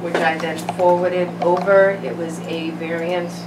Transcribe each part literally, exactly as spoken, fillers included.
which I then forwarded over. It was a variance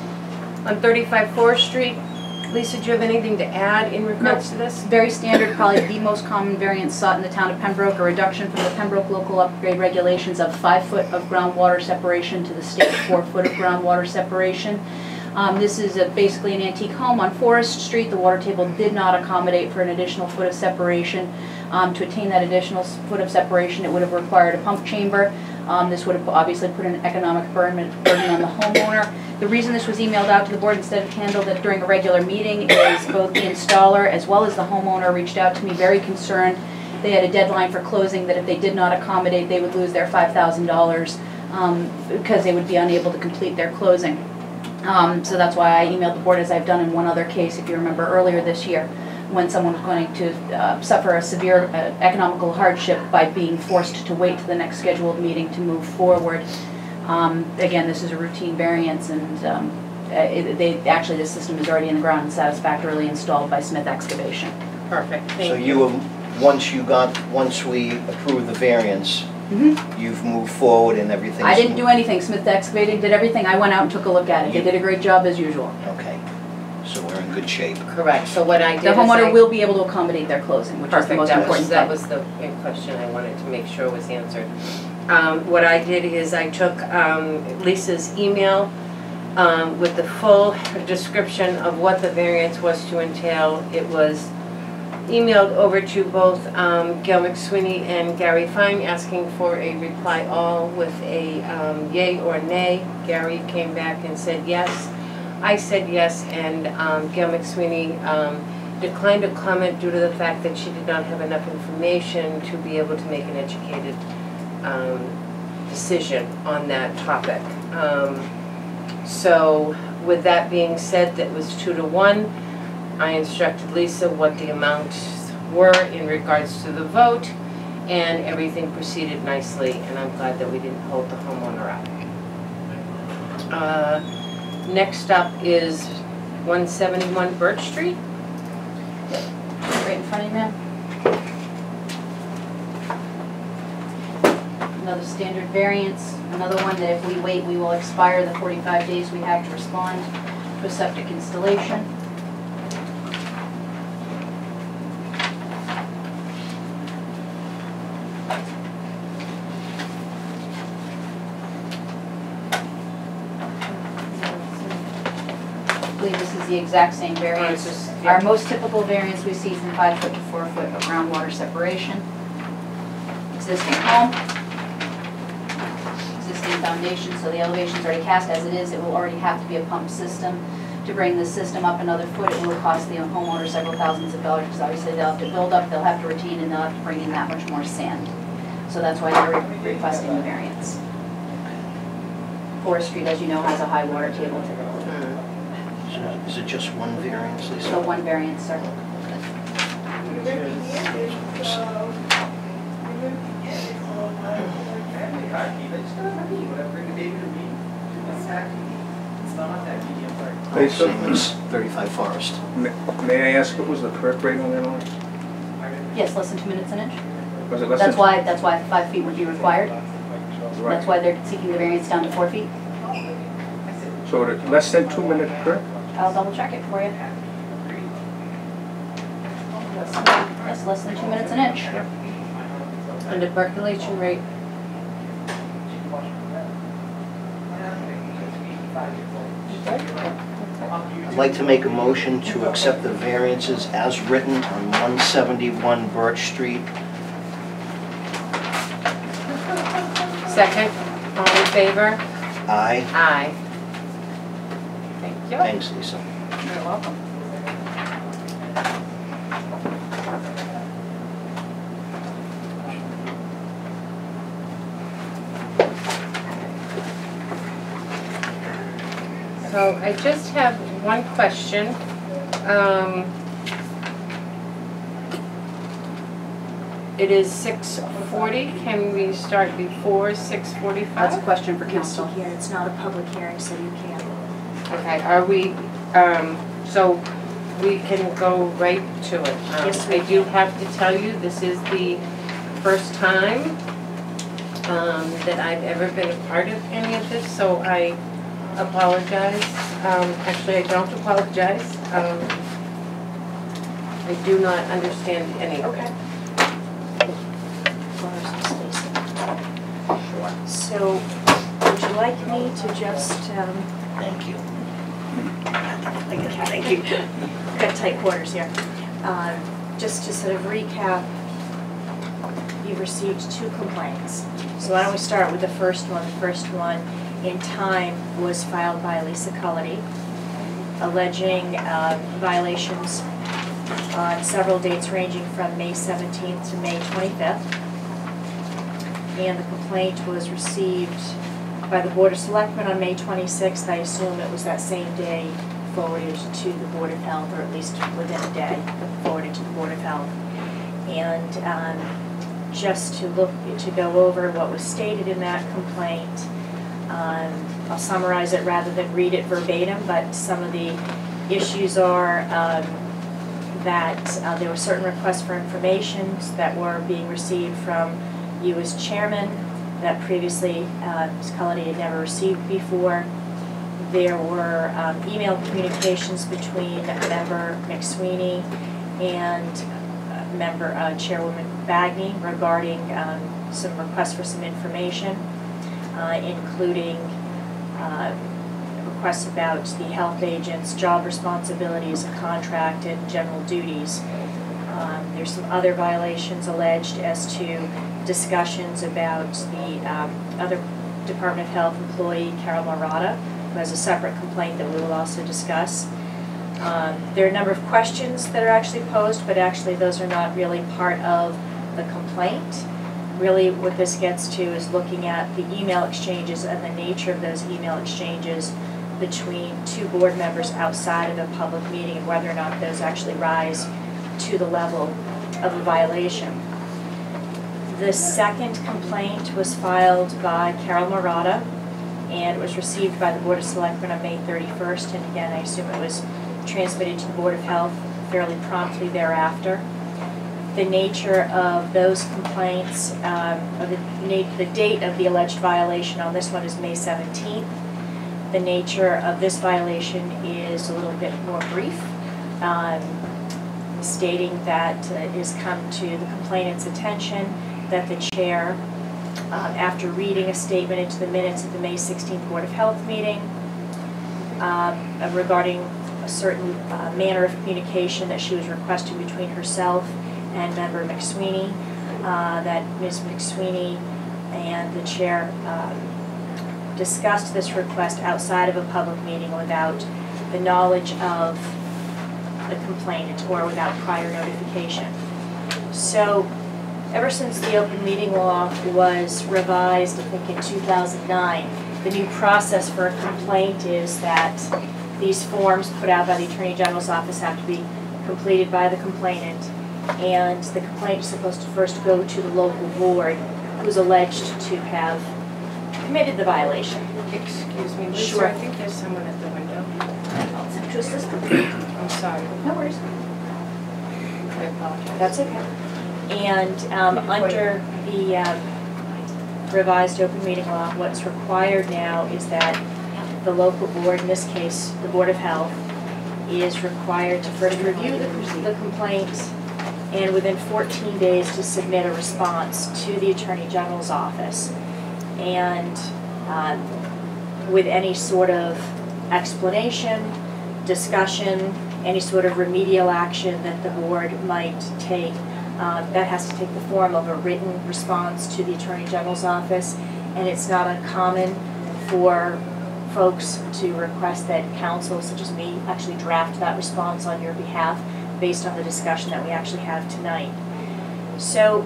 on thirty-five Forest Street. Lisa, do you have anything to add in regards no, to this? Very standard, probably the most common variance sought in the town of Pembroke, a reduction from the Pembroke local upgrade regulations of five foot of groundwater separation to the state four foot of groundwater separation. Um, this is a, basically an antique home on Forest Street. The water table did not accommodate for an additional foot of separation. Um, to attain that additional foot of separation, it would have required a pump chamber. Um, this would have obviously put an economic burden, burden on the homeowner. The reason this was emailed out to the board instead of handled it during a regular meeting is both the installer as well as the homeowner reached out to me very concerned. They had a deadline for closing that if they did not accommodate, they would lose their five thousand dollars um, because they would be unable to complete their closing. Um, so that's why I emailed the board, as I've done in one other case, if you remember earlier this year, when someone was going to uh, suffer a severe uh, economical hardship by being forced to wait to the next scheduled meeting to move forward. Um, again, this is a routine variance, and um, it, they actually the system is already in the ground and satisfactorily installed by Smith Excavation. Perfect. Thank so you, you once you got once we approved the variance, mm-hmm. you've moved forward and everything. I didn't do anything. Smith Excavating did everything. I went out and took a look at it. You, they did a great job as usual. Okay. So we're in good shape. Correct. So what I did the homeowner I, will be able to accommodate their closing, which perfect. is the most that important was, That thing. was the question I wanted to make sure was answered. Um, what I did is I took um, Lisa's email um, with the full description of what the variance was to entail. It was emailed over to both um, Gail McSweeney and Gary Fine, asking for a reply all with a um, yay or nay. Gary came back and said yes. I said yes, and um, Gail McSweeney um, declined a comment due to the fact that she did not have enough information to be able to make an educated um, decision on that topic. Um, so with that being said, that was two to one. I instructed Lisa what the amounts were in regards to the vote, and everything proceeded nicely, and I'm glad that we didn't hold the homeowner up. Uh, Next up is one seventy-one Birch Street. Right in front of you, ma'am. Another standard variance, another one that if we wait, we will expire the forty-five days we have to respond to a septic installation. I believe this is the exact same variance. Just, yeah. Our most typical variance we see from five foot to four foot of groundwater separation. Existing home, existing foundation, so the elevation is already cast as it is. It will already have to be a pump system. To bring the system up another foot, it will cost the homeowner several thousands of dollars because obviously they'll have to build up, they'll have to retain, and they'll have to bring in that much more sand. So that's why they're re requesting the variance. Forest Street, as you know, has a high water table typically. So is it just one variance, Lisa? So one variance, sir. Hey, so thirty-five Forest. May, may I ask what was the perk rate on that one? Yes, less than two minutes an inch. Was it less That's than why that's why five feet would be required. Right. That's why they're seeking the variance down to four feet. So the less than two minute perk? I'll double check it for you. Yes, less than two minutes an inch. And the percolation rate. I'd like to make a motion to accept the variances as written on one seventy-one Birch Street. Second, all in favor? Aye. Aye. Thank you. Thanks, Lisa. You're welcome. So I just have one question. Um, it is six forty. Can we start before six forty-five? That's a question for council. Here, it's not a public hearing, so you can't. Okay, are we, um, so we can go right to it. Um, Yes, we I do have to tell you, this is the first time um, that I've ever been a part of any of this, so I apologize. Um, actually, I don't apologize. Um, I do not understand any of it. So, would you like me to just, um, Thank you. thank you, got tight quarters here. Um, just to sort of recap, you've received two complaints. So why don't we start with the first one. The first one in time was filed by Lisa Cullity, alleging um, violations on several dates ranging from May seventeenth to May twenty-fifth. And the complaint was received by the Board of Selectmen on May twenty-sixth. I assume it was that same day forwarded to the Board of Health, or at least within a day forwarded to the Board of Health. And um, just to look, to go over what was stated in that complaint, um, I'll summarize it rather than read it verbatim, but some of the issues are um, that uh, there were certain requests for information that were being received from you as chairman that previously uh, Miz Cullity had never received before. There were um, email communications between member McSweeney and uh, member uh, Chairwoman Bagney regarding um, some requests for some information, uh, including uh, requests about the health agent's job responsibilities, contract, and general duties. Um, there's some other violations alleged as to discussions about the um, other Department of Health employee, Carol Marata, who has a separate complaint that we will also discuss. Um, there are a number of questions that are actually posed, but actually those are not really part of the complaint. Really what this gets to is looking at the email exchanges and the nature of those email exchanges between two board members outside of a public meeting and whether or not those actually rise to the level of a violation. The second complaint was filed by Carol Marata and was received by the Board of Selectmen on May thirty-first, and again I assume it was transmitted to the Board of Health fairly promptly thereafter. The nature of those complaints, um, of the, the date of the alleged violation on this one is May seventeenth. The nature of this violation is a little bit more brief, um, stating that uh, it has come to the complainant's attention that the chair, um, after reading a statement into the minutes of the May sixteenth Board of Health meeting um, uh, regarding a certain uh, manner of communication that she was requesting between herself and member McSweeney, uh, that Miz McSweeney and the chair um, discussed this request outside of a public meeting without the knowledge of the complainant or without prior notification. So ever since the open meeting law was revised, I think in two thousand nine, the new process for a complaint is that these forms put out by the Attorney General's office have to be completed by the complainant, and the complaint is supposed to first go to the local board who's alleged to have committed the violation. Excuse me, Lisa, Sure. I think there's someone at the window. I'll send you a system. I'm sorry. No worries. I apologize. That's okay. And um, under the um, revised open meeting law, what's required now is that the local board, in this case the Board of Health, is required to first review the, the complaint and within fourteen days to submit a response to the Attorney General's office. And um, with any sort of explanation, discussion, any sort of remedial action that the board might take, uh, that has to take the form of a written response to the Attorney General's office. And it's not uncommon for folks to request that counsel, such as me, actually draft that response on your behalf based on the discussion that we actually have tonight. So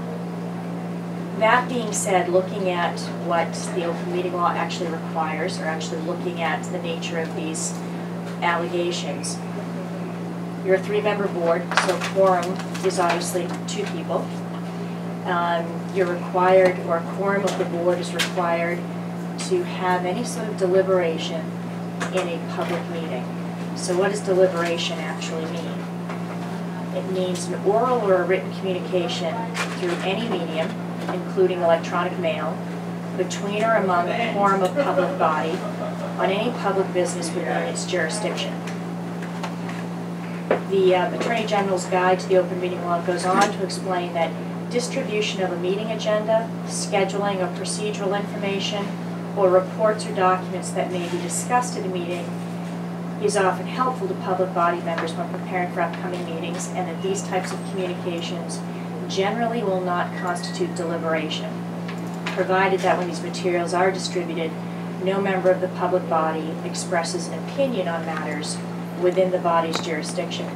that being said, looking at what the open meeting law actually requires, or actually looking at the nature of these allegations, you're a three-member board, so quorum is obviously two people. Um, you're required, or a quorum of the board is required to have any sort of deliberation in a public meeting. So what does deliberation actually mean? It means an oral or a written communication through any medium, including electronic mail, between or among a quorum of public body on any public business within its jurisdiction. The uh, Attorney General's Guide to the Open Meeting Law goes on to explain that distribution of a meeting agenda, scheduling of procedural information, or reports or documents that may be discussed at a meeting is often helpful to public body members when preparing for upcoming meetings, and that these types of communications generally will not constitute deliberation, provided that when these materials are distributed, no member of the public body expresses an opinion on matters within the body's jurisdiction.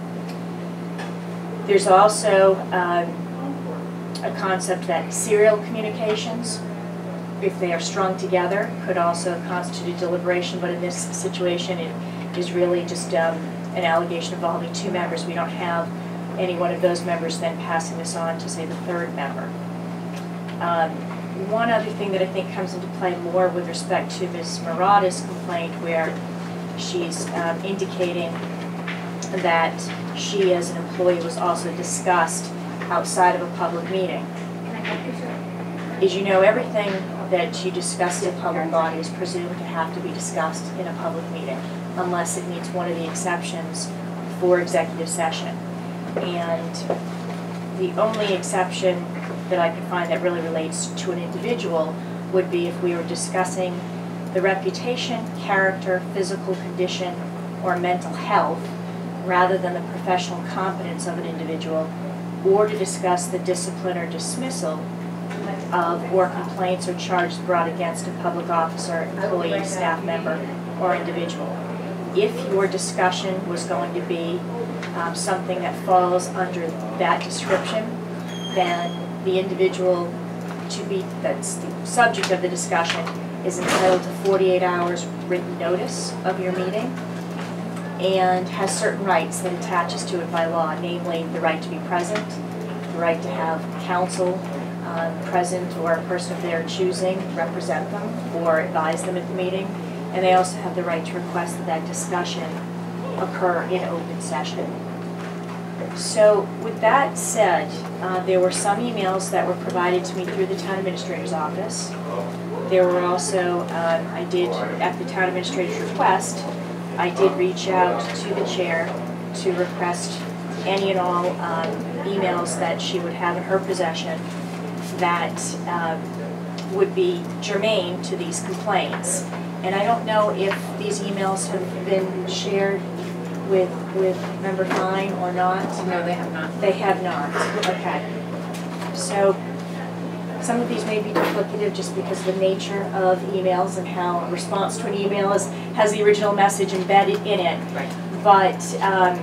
There's also um, a concept that serial communications, if they are strung together, could also constitute deliberation, but in this situation it is really just um, an allegation involving two members. We don't have any one of those members then passing this on to, say, the third member. Um, one other thing that I think comes into play more with respect to Miz Murata's complaint, where she's um, indicating that she as an employee was also discussed outside of a public meeting. As you know, everything that you discuss in a public body is presumed to have to be discussed in a public meeting, unless it meets one of the exceptions for executive session. And the only exception that I could find that really relates to an individual would be if we were discussing the reputation, character, physical condition, or mental health, rather than the professional competence of an individual, or to discuss the discipline or dismissal of or complaints or charges brought against a public officer, employee, staff member, or individual. If your discussion was going to be um, something that falls under that description, then the individual to be, that's the subject of the discussion, is entitled to forty-eight hours written notice of your meeting and has certain rights that attaches to it by law, namely the right to be present, the right to have counsel um, present or a person of their choosing represent them or advise them at the meeting, and they also have the right to request that that discussion occur in open session. So with that said, uh, there were some emails that were provided to me through the town administrator's office. There were also, um, I did, at the town administrator's request, I did reach out to the chair to request any and all um, emails that she would have in her possession that um, would be germane to these complaints. And I don't know if these emails have been shared with with Member Fine or not. No, they have not. They have not. Okay. So some of these may be duplicative just because of the nature of emails and how a response to an email is, has the original message embedded in it. Right. But um,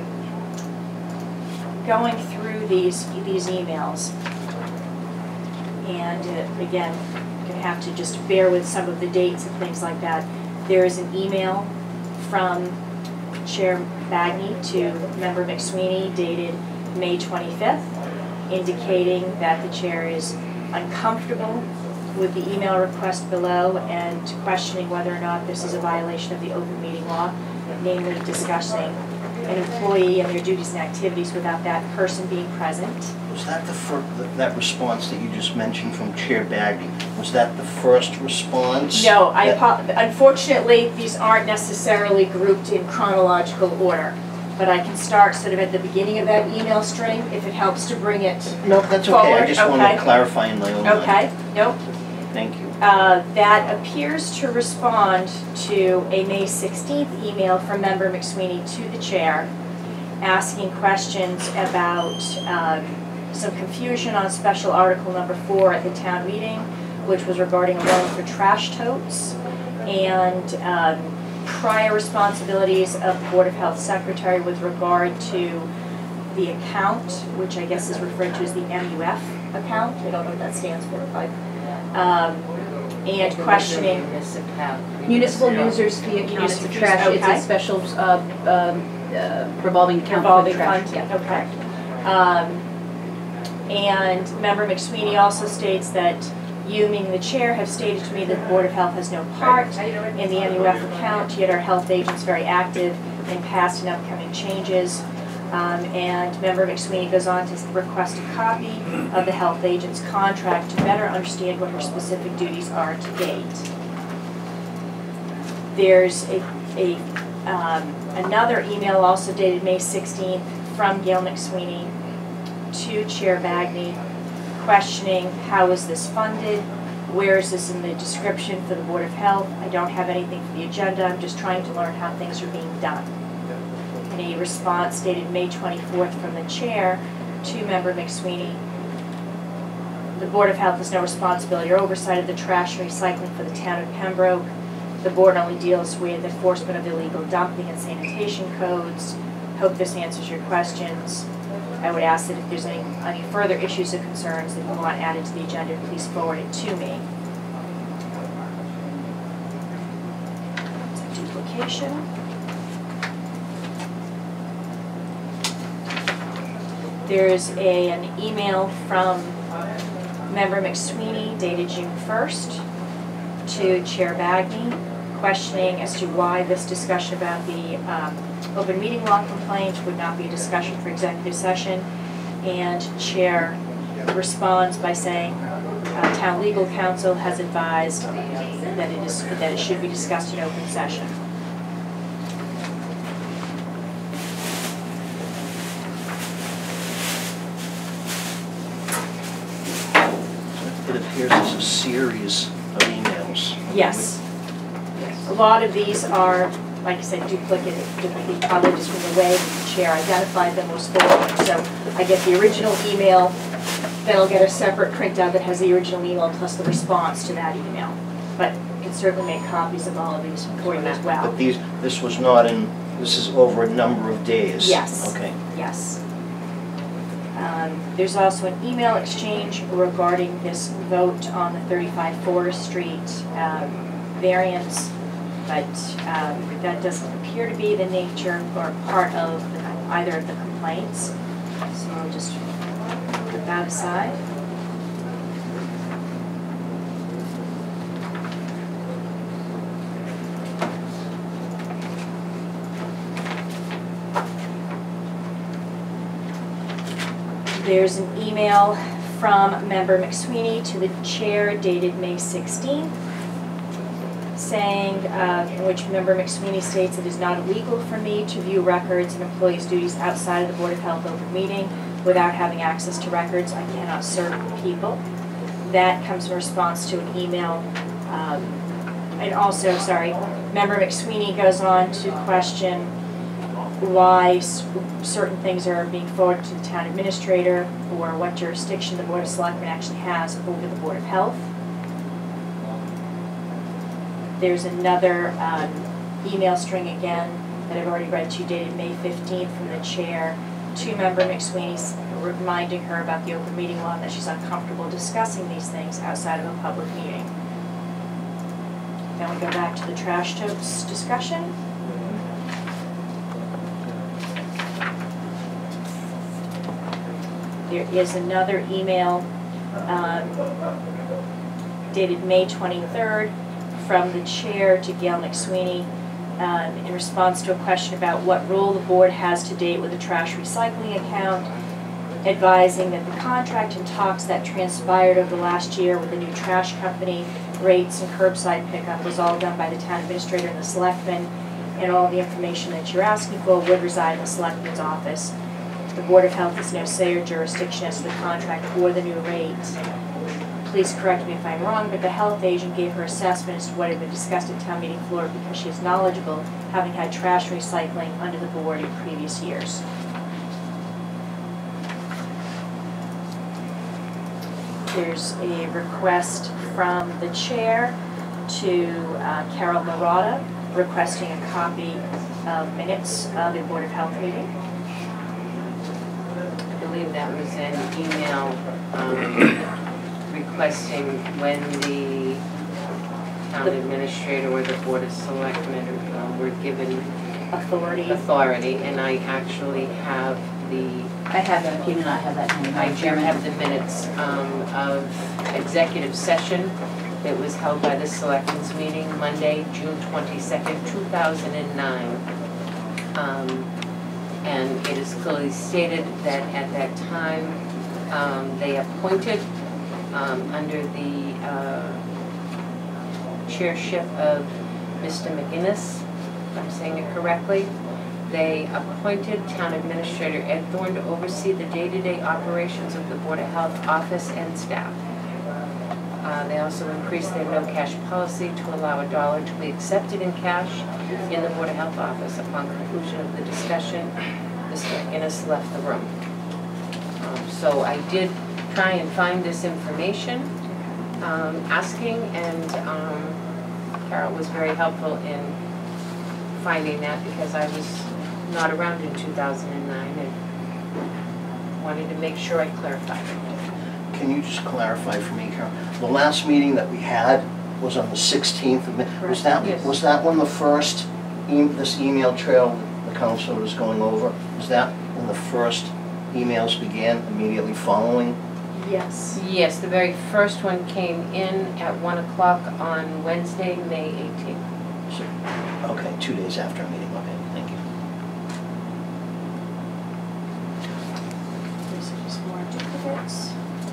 going through these these emails, and uh, again, you're going to have to just bear with some of the dates and things like that. There is an email from Chair Bagney to Member McSweeney dated May twenty-fifth, indicating that the chair is uncomfortable with the email request below and questioning whether or not this is a violation of the open meeting law, namely discussing an employee and their duties and activities without that person being present. Was that the fir that response that you just mentioned from Chair Bagney? Was that the first response? No, I unfortunately these aren't necessarily grouped in chronological order, but I can start sort of at the beginning of that email string if it helps to bring it No, that's okay. forward. I just Okay. wanted to clarify in my own mind. Okay, nope. Thank you. Uh, that appears to respond to a May sixteenth email from Member McSweeney to the chair asking questions about um, some confusion on special article number four at the town meeting, which was regarding a loan for trash totes, and um, prior responsibilities of the Board of Health Secretary with regard to the account, which I guess is referred to as the M U F account. I don't know what that stands for, but um, and questioning Municipal users fee accounts Municipal for trash, users, it's okay. a special uh, um, uh, revolving account for revolving trash. fund. Yeah. Okay. Um, and Member McSweeney also states that you, meaning the chair, have stated to me that the Board of Health has no part in the M U F account, yet our health agent's very active in past and upcoming changes. Um, and Member McSweeney goes on to request a copy of the health agent's contract to better understand what her specific duties are to date. There's a, a um, another email also dated May sixteenth from Gail McSweeney to Chair Bagney questioning how is this funded, where is this in the description for the Board of Health. I don't have anything for the agenda, I'm just trying to learn how things are being done. And a response dated May twenty-fourth from the chair to Member McSweeney. The Board of Health has no responsibility or oversight of the trash and recycling for the town of Pembroke. The board only deals with enforcement of illegal dumping and sanitation codes. Hope this answers your questions. I would ask that if there's any, any further issues or concerns that you want added to the agenda, please forward it to me. It's a duplication. There's a, an email from Member McSweeney dated June first to Chair Bagney questioning as to why this discussion about the um, open meeting law complaint would not be a discussion for executive session. And Chair responds by saying uh, town legal counsel has advised that it is that it should be discussed in open session. It appears as a series of emails. Yes. A lot of these are, like I said, duplicate, duplicate probably just from the way the chair identified them was forwarded. So I get the original email, then I'll get a separate printout that has the original email plus the response to that email. But you can certainly make copies of all of these for you as well. But these, this was not in, this is over a number of days? Yes. Okay. Yes. Um, there's also an email exchange regarding this vote on the thirty-five Forest Street um, variance, but um, that doesn't appear to be the nature or part of the, either of the complaints. So I'll just put that aside. There's an email from Member McSweeney to the chair dated May sixteenth saying, uh, in which Member McSweeney states it is not illegal for me to view records and employees' duties outside of the Board of Health open meeting without having access to records. I cannot serve people. That comes in response to an email. Um, and also, sorry, Member McSweeney goes on to question why certain things are being forwarded to the town administrator or what jurisdiction the Board of Selectmen actually has over the Board of Health. There's another um, email string again that I've already read to you dated May fifteenth from the chair to Member McSweeney reminding her about the open meeting law and that she's uncomfortable discussing these things outside of a public meeting. Then we go back to the trash totes discussion. There is another email um, dated May twenty-third from the chair to Gail McSweeney um, in response to a question about what role the board has to date with the trash recycling account, advising that the contract and talks that transpired over the last year with the new trash company, rates and curbside pickup was all done by the town administrator and the selectmen, and all the information that you're asking for would reside in the selectman's office. The Board of Health has no say or jurisdiction as to the contract or the new rates. Please correct me if I'm wrong, but the health agent gave her assessment as to what had been discussed at town meeting floor because she is knowledgeable, having had trash recycling under the board in previous years. There's a request from the chair to uh, Carol Marotta requesting a copy of minutes of the Board of Health meeting. I believe that was an email um, requesting when the town administrator or the Board of Selectmen um, were given Authority. authority, and I actually have the, I have that, if you do not have that, Madam I do Chairman. have the minutes um, of executive session that was held by the Selectmen's meeting Monday, June twenty-second, two thousand nine. Um, And it is clearly stated that at that time, um, they appointed, um, under the uh, chairship of Mister McGinnis, if I'm saying it correctly, they appointed Town Administrator Ed Thorne to oversee the day-to-day operations of the Board of Health office and staff. Uh, they also increased their no cash policy to allow a dollar to be accepted in cash in the Board of Health office. Upon conclusion of the discussion, Mister McGinnis left the room. Um, so I did try and find this information, um, asking, and um, Carol was very helpful in finding that because I was not around in two thousand nine and wanted to make sure I clarified it. Can you just clarify for me, Carol? The last meeting that we had was on the sixteenth of May. Was that, Yes. was that when the first, e this email trail the council was going over, was that when the first emails began immediately following? Yes. Yes, the very first one came in at one o'clock on Wednesday, May eighteenth. Okay, two days after our meeting, okay, thank you. These are just more duplicates.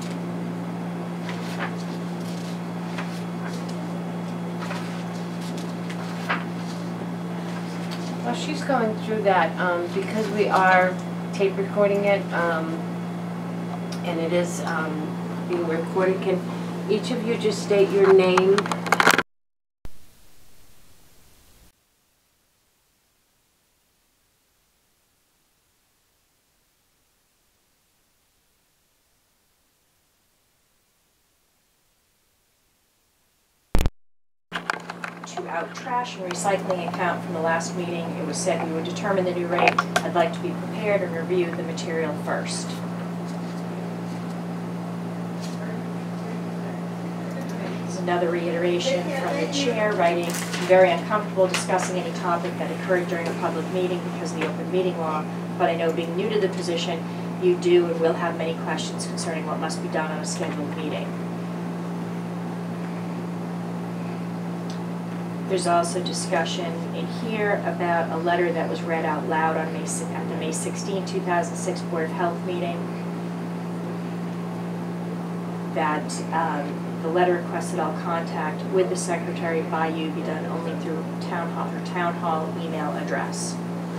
While she's going through that, um, because we are tape recording it, um, and it is um, being recorded, can each of you just state your name? To out trash and recycling account from the last meeting, it was said we would determine the new rate. I'd like to be prepared and review the material first. This is another reiteration from the chair writing, I'm very uncomfortable discussing any topic that occurred during a public meeting because of the open meeting law, but I know being new to the position, you do and will have many questions concerning what must be done on a scheduled meeting. There's also discussion in here about a letter that was read out loud on May, at the May sixteenth, two thousand six Board of Health meeting. That um, the letter requested all contact with the secretary by you be done only through town hall or town hall email address.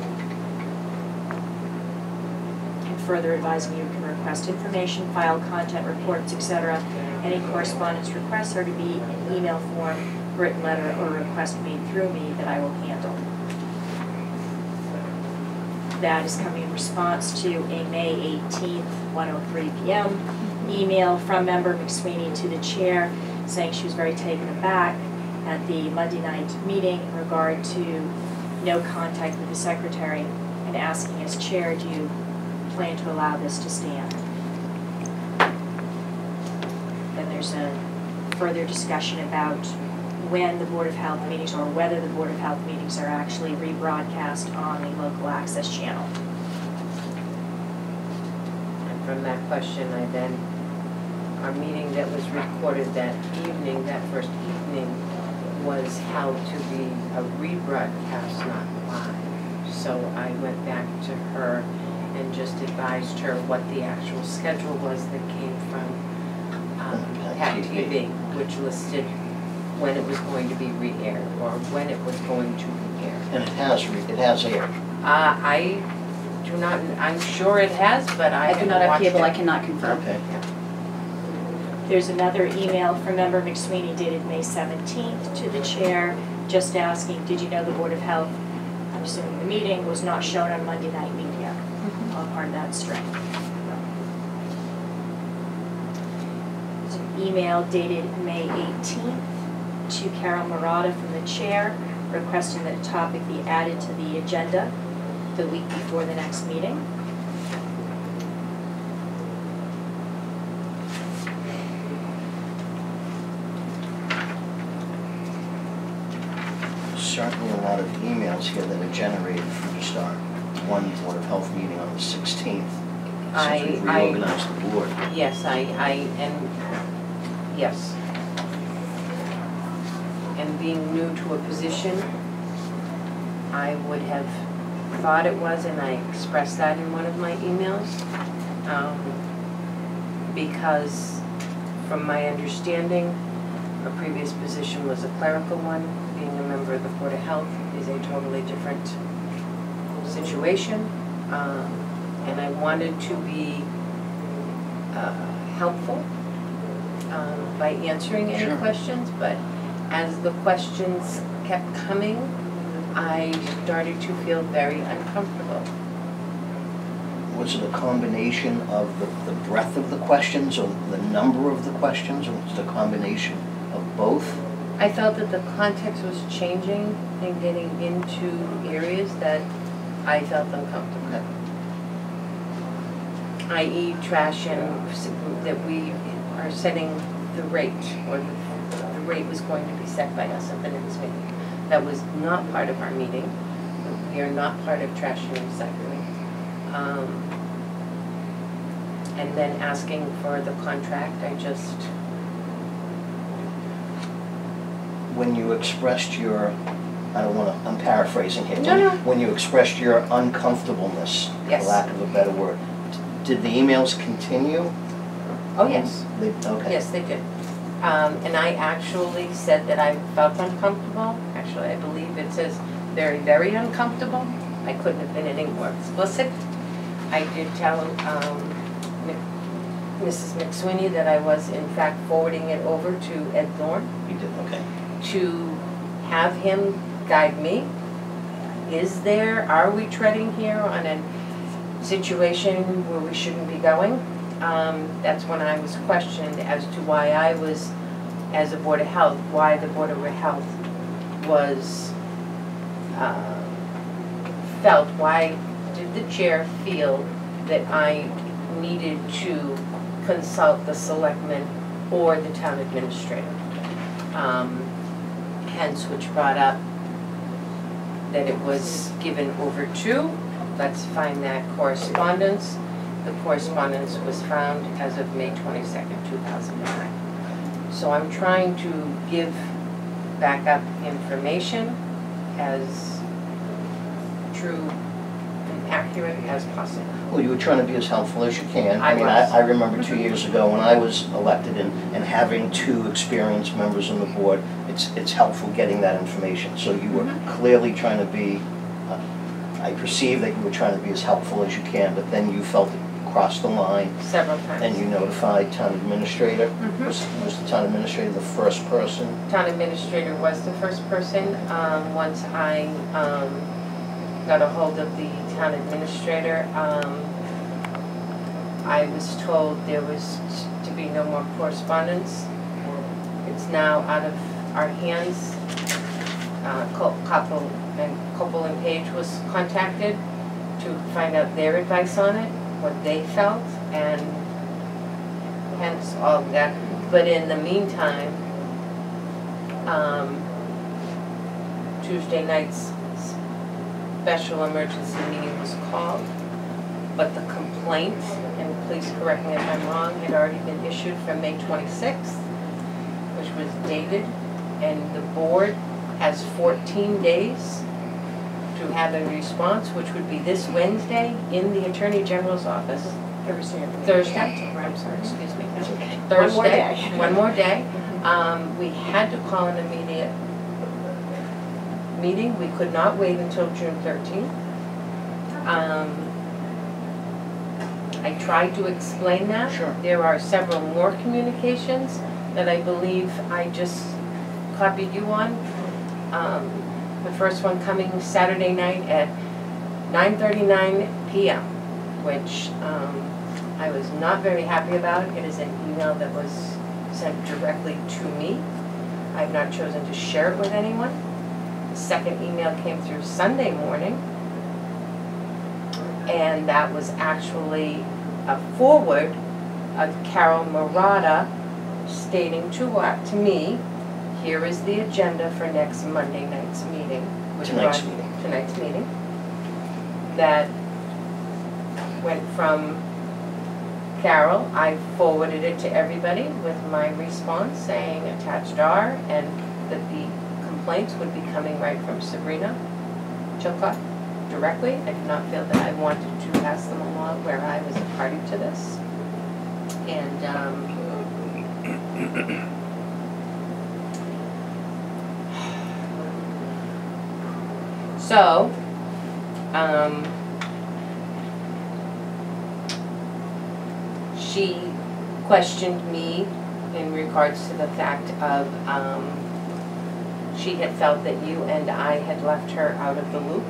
And further advising you can request information, file content reports, et cetera. Any correspondence requests are to be in email form, written letter, or request made through me that I will handle. That is coming in response to a May eighteenth, one oh three p m email from member McSweeney to the chair saying she was very taken aback at the Monday night meeting in regard to no contact with the secretary and asking as chair, do you plan to allow this to stand? Then there's a further discussion about when the Board of Health meetings or whether the Board of Health meetings are actually rebroadcast on the local access channel. And from that question, I then, our meeting that was recorded that evening, that first evening, was held to be a rebroadcast, not live. So I went back to her and just advised her what the actual schedule was that came from um, Pat T V, which listed when it was going to be re-aired or when it was going to be aired. And it has, re it has aired. Uh, I do not, I'm sure it has, but I I do haven't not have watched cable, it. I cannot confirm. Okay. There's another email from member McSweeney dated May seventeenth to the chair, just asking, did you know the Board of Health, I'm assuming the meeting, was not shown on Monday night media? Mm-hmm. All part of that string. There's an email dated May eighteenth to Carol Murata from the chair, requesting that a topic be added to the agenda the week before the next meeting. Certainly a lot of emails here that are generated from just our one Board of Health meeting on the sixteenth. I- Since we've I- reorganized the board. Yes, I, I, and, yes. And being new to a position, I would have thought it was, and I expressed that in one of my emails. Um, because from my understanding, a previous position was a clerical one. Being a member of the Board of Health is a totally different situation. Um, and I wanted to be uh, helpful um, by answering any Sure. questions, but as the questions kept coming, I started to feel very uncomfortable. Was it a combination of the, the breadth of the questions or the number of the questions, or was it a combination of both? I felt that the context was changing and getting into areas that I felt uncomfortable. Okay. that is trash and s- that we are setting the rate, or the, the rate was going to be set by us at the next meeting. That was not part of our meeting. We are not part of trash and recycling. Um, and then asking for the contract, I just, When you expressed your, I don't want to, I'm paraphrasing here. No, no. When you expressed your uncomfortableness, Yes. for lack of a better word, did the emails continue? oh yes. They, okay. Yes, they did. Um, and I actually said that I felt uncomfortable. Actually, I believe it says very, very uncomfortable. I couldn't have been any more explicit. I did tell um, Mc- Missus McSweeney that I was in fact forwarding it over to Ed Thorne You did, okay. to have him guide me. Is there, are we treading here on a situation where we shouldn't be going? Um, that's when I was questioned as to why I was, as a Board of Health, why the Board of Health was, uh, felt, why did the chair feel that I needed to consult the selectmen or the town administrator? Um, hence, which brought up that it was given over to. Let's find that correspondence. The correspondence was found as of May twenty-second, two thousand nine. So I'm trying to give backup information as true and accurate as possible. Well, you were trying to be as helpful as you can. I mean, was. I, I remember two years ago when I was elected and, and having two experienced members on the board, it's, it's helpful getting that information. So you were Mhm. clearly trying to be, uh, I perceive that you were trying to be as helpful as you can, but then you felt it crossed the line Several times. and you notified town administrator. Mhm. Was, was the town administrator the first person? Town administrator was the first person. Um, once I, um, got a hold of the town administrator, um, I was told there was to be no more correspondence. It's now out of our hands. Uh, Co- Koppel and Koppel and Page was contacted to find out their advice on it, what they felt, and hence all of that. But in the meantime, um, Tuesday night's special emergency meeting was called, but the complaint, and please correct me if I'm wrong, had already been issued for May twenty-sixth, which was dated, and the board has fourteen days to have a response, which would be this Wednesday in the Attorney General's office. Thursday. Thursday, I'm sorry, excuse me. That's okay. Thursday. One more day. One more day. Um, we had to call an immediate meeting. We could not wait until June thirteenth. Um, I tried to explain that. Sure. There are several more communications that I believe I just copied you on. Um, the first one coming Saturday night at nine thirty-nine p m, which um, I was not very happy about. It is an email that was sent directly to me. I've not chosen to share it with anyone. The second email came through Sunday morning, and that was actually a forward of Carol Murata stating to, uh, to me, here is the agenda for next Monday night's meeting. which Tonight's brought- meeting. Tonight's meeting. That went from Carol. I forwarded it to everybody with my response saying attached are, and that the complaints would be coming right from Sabrina Chilcott. directly. I did not feel that I wanted to pass them along where I was a party to this. And, um, so, um, she questioned me in regards to the fact of, um, she had felt that you and I had left her out of the loop.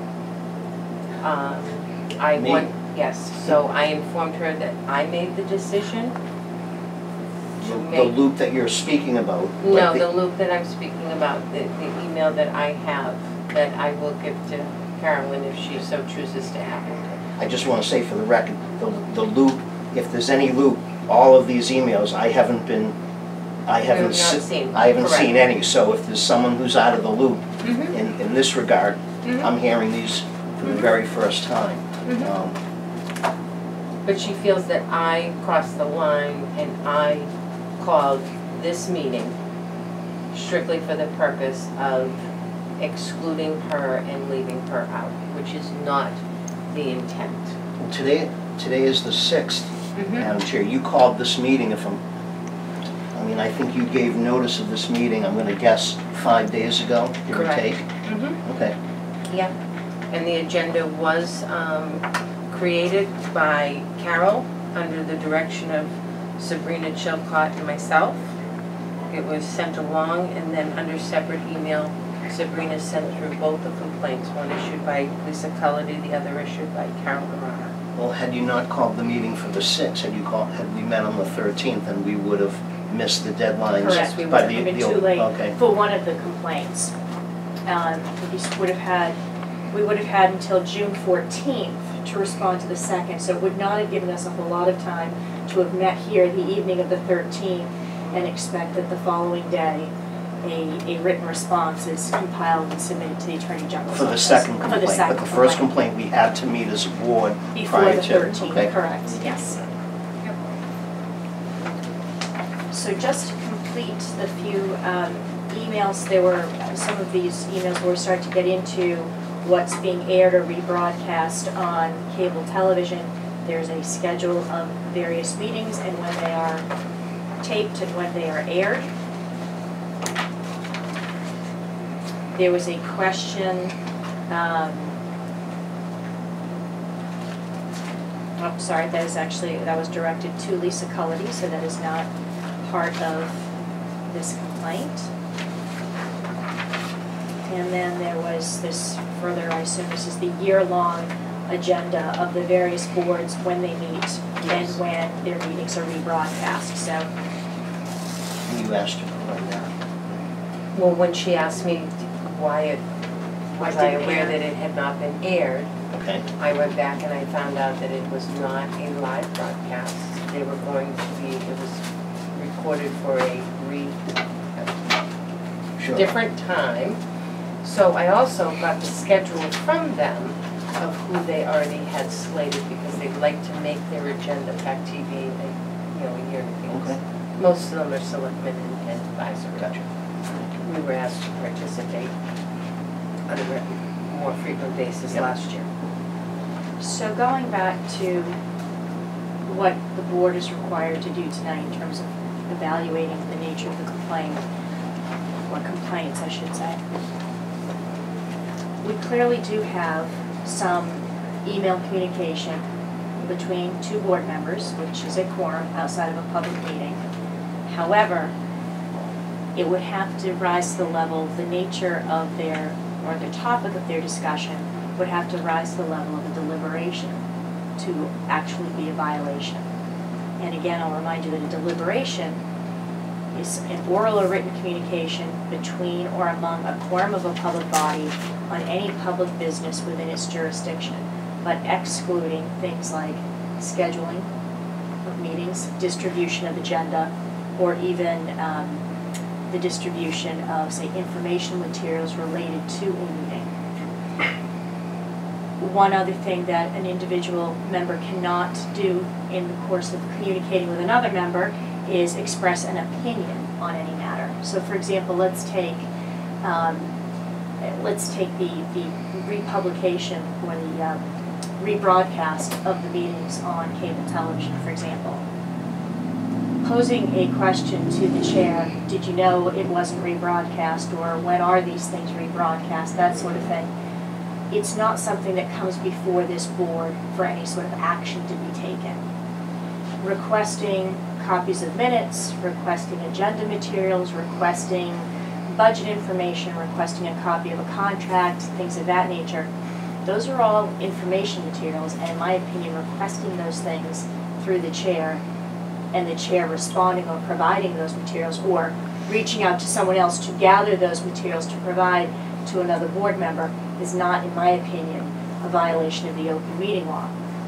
Um, I Me? want, yes, so I informed her that I made the decision The to the make. loop that you're speaking about. No, like the loop that I'm speaking about, the, the email that I have, that I will give to Carolyn if she so chooses to have it. I just want to say for the record, the, the loop, if there's any loop, all of these emails, I haven't been, I haven't, not se- seen, I haven't correct. seen any. So if there's someone who's out of the loop Mhm. in, in this regard, Mhm. I'm hearing these for the Mhm. very first time. Mhm. Um, But she feels that I crossed the line and I called this meeting strictly for the purpose of excluding her and leaving her out, which is not the intent. Today, today is the sixth, Mm-hmm. Madam Chair. You called this meeting, if I'm, I mean, I think you gave notice of this meeting, I'm gonna guess, five days ago, give or Correct. take? Mm-hmm. Okay. Yeah, and the agenda was um, created by Carol under the direction of Sabrina Chilcott and myself. It was sent along, and then under separate email, Sabrina sent through both the complaints, one issued by Lisa Cullity, the other issued by Carol Arana. Well, had you not called the meeting for the sixth, had you called, had we met on the thirteenth, then we would have missed the deadlines. Correct, we by would the- have been the- too late Okay. for one of the complaints. Um, we just would have had, we would have had until June fourteenth to respond to the second, so it would not have given us a whole lot of time to have met here the evening of the thirteenth and expect that the following day, a, a written response is compiled and submitted to the Attorney General's For the office. second For complaint, the second but the first complaint. complaint, we had to meet as a board Before prior the to. thirteenth, Okay. correct, yes. So just to complete the few um, emails, there were some of these emails where we start to get into what's being aired or rebroadcast on cable television. There's a schedule of various meetings and when they are taped and when they are aired. There was a question, um, oh, sorry, that is actually, that was directed to Lisa Cullity, so that is not part of this complaint. And then there was this further, I assume this is the year-long agenda of the various boards when they meet and when their meetings are rebroadcast, so. You asked to provide that. Well, when she asked me why it, was Why I didn't aware air? that it had not been aired, Okay. I went back and I found out that it was not a live broadcast. They were going to be, it was recorded for a re, Sure. different time. So I also got the schedule from them of who they already had slated because they'd like to make their agenda, fact T V, they, you know, a year in advance. Okay. Most of them are selectmen and and advisory. Gotcha. We were asked to participate on a re- more frequent basis Yep. last year. So going back to what the board is required to do tonight in terms of evaluating the nature of the complaint, or complaints, I should say. We clearly do have some email communication between two board members, which is a quorum outside of a public meeting. However, it would have to rise to the level, the nature of their, or the topic of their discussion would have to rise to the level of a deliberation to actually be a violation. And again, I'll remind you that a deliberation is an oral or written communication between or among a quorum of a public body on any public business within its jurisdiction, but excluding things like scheduling of meetings, distribution of agenda, or even um, the distribution of, say, informational materials related to a meeting. One other thing that an individual member cannot do in the course of communicating with another member is express an opinion on any matter. So for example, let's take um, let's take the, the republication or the um, rebroadcast of the meetings on cable television, for example. Posing a question to the chair, did you know it wasn't rebroadcast, or when are these things rebroadcast, that sort of thing. It's not something that comes before this board for any sort of action to be taken. Requesting copies of minutes, requesting agenda materials, requesting budget information, requesting a copy of a contract, things of that nature, those are all information materials, and in my opinion, requesting those things through the chair and the chair responding or providing those materials, or reaching out to someone else to gather those materials to provide to another board member, is not, in my opinion, a violation of the open meeting law.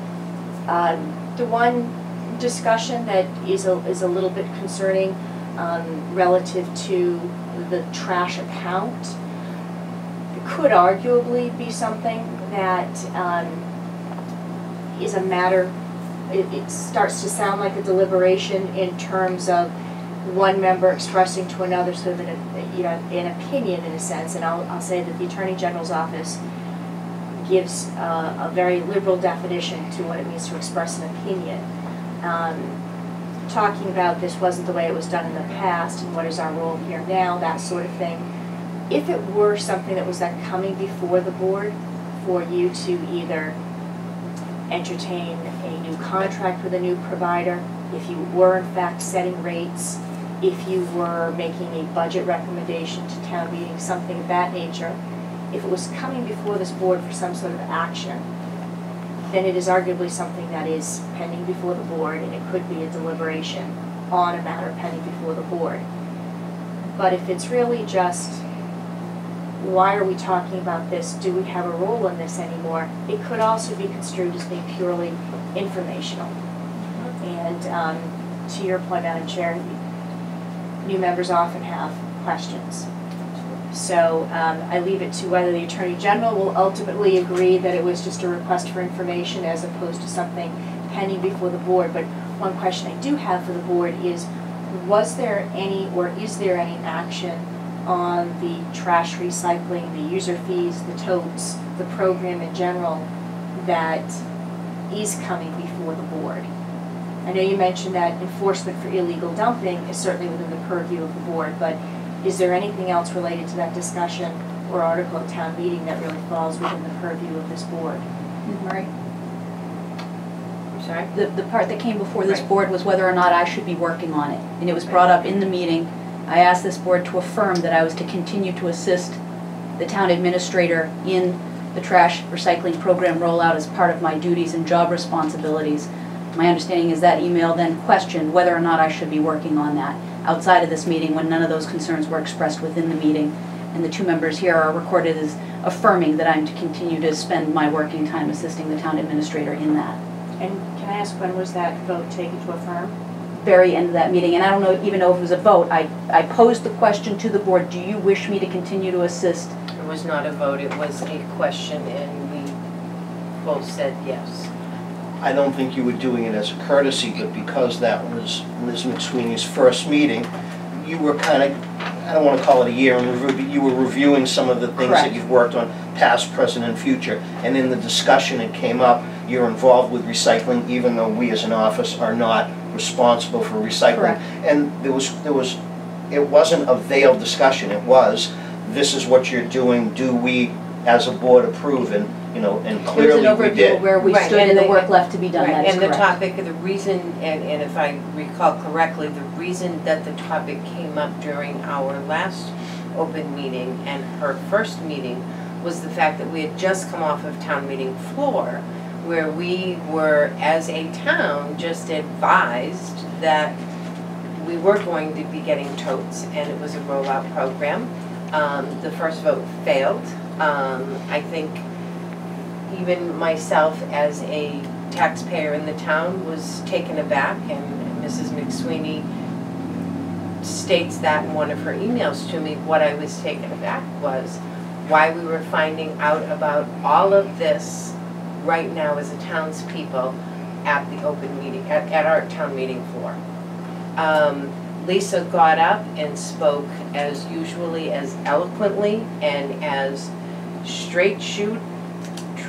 Um, the one discussion that is a, is a little bit concerning um, relative to the trash account, it could arguably be something that um, is a matter, it, it starts to sound like a deliberation in terms of one member expressing to another sort of an, you know, an opinion in a sense, and I'll, I'll say that the Attorney General's office gives uh, a very liberal definition to what it means to express an opinion. Um, talking about this wasn't the way it was done in the past, and what is our role here now, that sort of thing. If it were something that was then coming before the board for you to either entertain a new contract with a new provider, if you were in fact setting rates, if you were making a budget recommendation to town meeting, something of that nature, if it was coming before this board for some sort of action, then it is arguably something that is pending before the board, and it could be a deliberation on a matter pending before the board. But if it's really just, why are we talking about this? Do we have a role in this anymore? It could also be construed as being purely informational. And um, to your point, Madam Chair, new members often have questions. So um, I leave it to whether the Attorney General will ultimately agree that it was just a request for information as opposed to something pending before the board. But one question I do have for the board is, was there any, or is there any action on the trash recycling, the user fees, the totes, the program in general that is coming before the board? I know you mentioned that enforcement for illegal dumping is certainly within the purview of the board, but is there anything else related to that discussion or article at town meeting that really falls within the purview of this board? Marie? I'm sorry? The, the part that came before this Right. board was whether or not I should be working on it. And it was brought up in the meeting. I asked this board to affirm that I was to continue to assist the town administrator in the trash recycling program rollout as part of my duties and job responsibilities. My understanding is that email then questioned whether or not I should be working on that outside of this meeting, when none of those concerns were expressed within the meeting. And the two members here are recorded as affirming that I'm to continue to spend my working time assisting the town administrator in that. And can I ask, when was that vote taken to affirm? Very end of that meeting, and I don't know even know if it was a vote. I, I posed the question to the board, do you wish me to continue to assist? It was not a vote, it was a question, and we both said yes. I don't think you were doing it as a courtesy, but because that was Miz McSweeney's first meeting, you were kind of, I don't want to call it a year in review, but you were reviewing some of the things Correct. that you've worked on, past, present, and future. And in the discussion it came up, you're involved with recycling, even though we as an office are not responsible for recycling. Correct. And there was, there was, it wasn't a veiled discussion. It was, this is what you're doing, do we as a board approve? And you know, and clearly we There was an overview did. of where we Right, stood and and the the- work left to be done, Right, that is and the correct. topic, the reason, and, and if I recall correctly, the reason that the topic came up during our last open meeting and her first meeting was the fact that we had just come off of town meeting floor, where we were, as a town, just advised that we were going to be getting totes, and it was a rollout program. Um, the first vote failed. Um, I think even myself as a taxpayer in the town was taken aback, and Missus McSweeney states that in one of her emails to me. What I was taken aback was why we were finding out about all of this right now as a townspeople at the open meeting, at, at our town meeting floor. Um, Lisa got up and spoke as usually, as eloquently and as straight shoot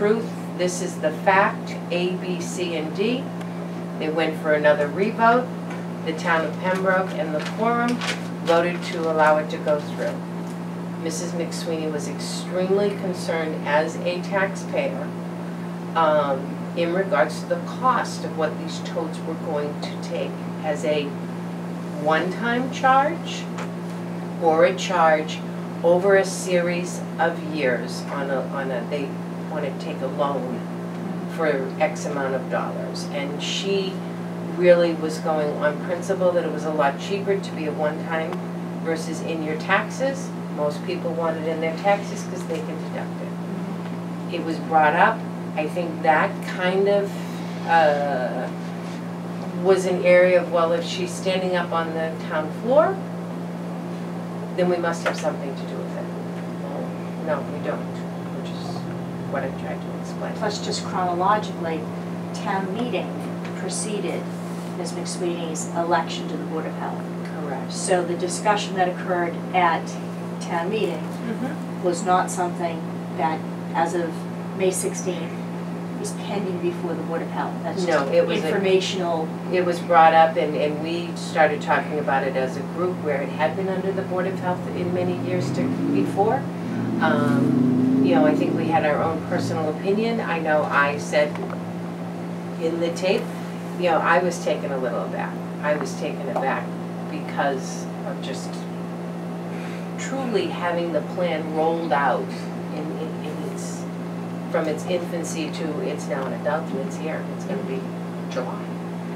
truth, this is the fact, A, B, C, and D. They went for another revote. The town of Pembroke and the quorum voted to allow it to go through. Missus McSweeney was extremely concerned as a taxpayer um, in regards to the cost of what these totes were going to take as a one-time charge or a charge over a series of years on a, on a, they want to take a loan for X amount of dollars. And she really was going on principle that it was a lot cheaper to be a one-time versus in your taxes. Most people want it in their taxes because they can deduct it. It was brought up. I think that kind of uh, was an area of, well, if she's standing up on the town floor, then we must have something to do with it. Well, no, we don't, which is what I tried to explain. Plus, just chronologically, town meeting preceded Miz McSweeney's election to the Board of Health. Correct. So the discussion that occurred at town meeting Mm-hmm. was not something that, as of May sixteenth, is pending before the Board of Health. That's No, just it was a- informational. It was brought up and, and we started talking about it as a group where it had been under the Board of Health in many years to, before. Um, you know, I think we had our own personal opinion. I know I said in the tape, you know, I was taken a little aback. I was taken aback because of just truly having the plan rolled out in, in, in its, from its infancy to it's now an adult and it's here. It's going to be July.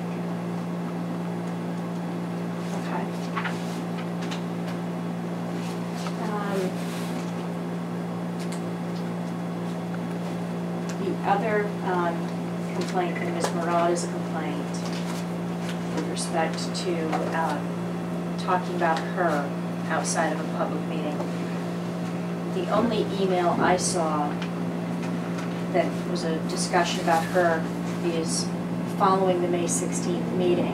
Okay. Um, The other um, complaint from Miz Murad is a complaint with respect to um, talking about her outside of a public meeting. The only email I saw that was a discussion about her is following the May sixteenth meeting.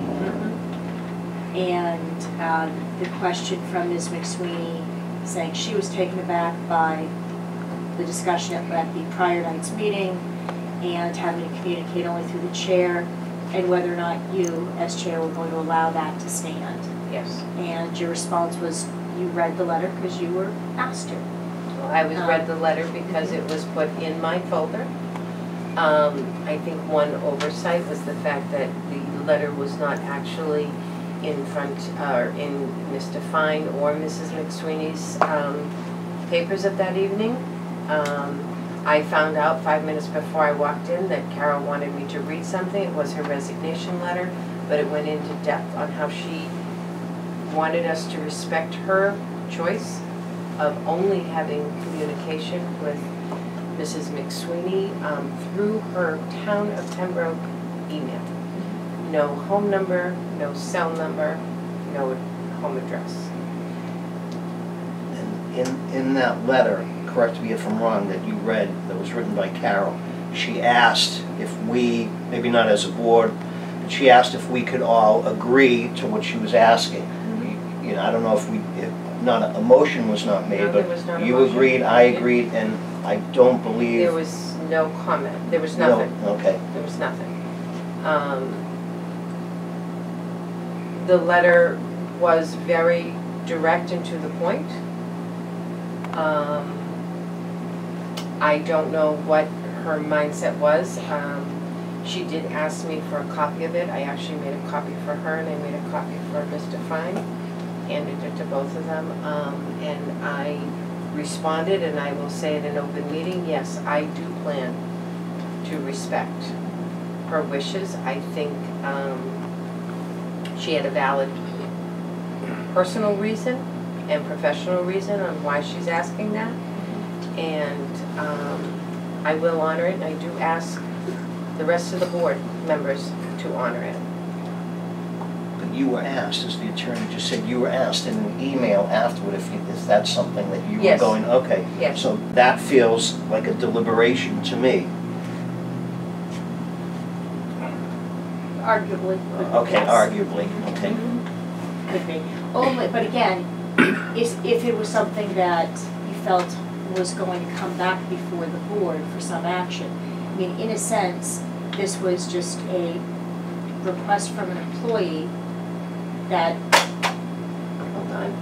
And um, the question from Miz McSweeney saying she was taken aback by the discussion at, at the prior night's meeting and having to communicate only through the chair, and whether or not you, as chair, were going to allow that to stand. Yes. And your response was you read the letter because you were asked to. Well, I was read the letter because it was put in my folder. Um, I think one oversight was the fact that the letter was not actually in front, or uh, in Mister Fine or Missus McSweeney's um, papers of that evening. Um, I found out five minutes before I walked in that Carol wanted me to read something. It was her resignation letter, but it went into depth on how she wanted us to respect her choice of only having communication with Missus McSweeney um, through her Town of Pembroke email. No home number, no cell number, no home address. And in, in that letter, correct me if I'm wrong, that you read, that was written by Carol, she asked if we, maybe not as a board, but she asked if we could all agree to what she was asking. You, you know, I don't know if we, if not a, a motion was not made, No, there was not but a you motion. agreed, I agreed, and I don't believe. There was no comment. There was No, nothing. okay. There was nothing. Um, the letter was very direct and to the point. Um, I don't know what her mindset was. Um, she did ask me for a copy of it. I actually made a copy for her and I made a copy for Mister Fine, handed it to both of them. Um, and I responded, and I will say in an open meeting, yes, I do plan to respect her wishes. I think um, she had a valid personal reason and professional reason on why she's asking that. And um, I will honor it, and I do ask the rest of the board members to honor it. But you were asked, as the attorney just said, you were asked in an email afterward if, you, if that's something that you Yes. were going, okay. Yes. So that feels like a deliberation to me. Arguably. could be, Okay, yes. arguably, okay. Could be. Only, but again, if, if it was something that you felt was going to come back before the board for some action. I mean, in a sense, this was just a request from an employee that, hold on.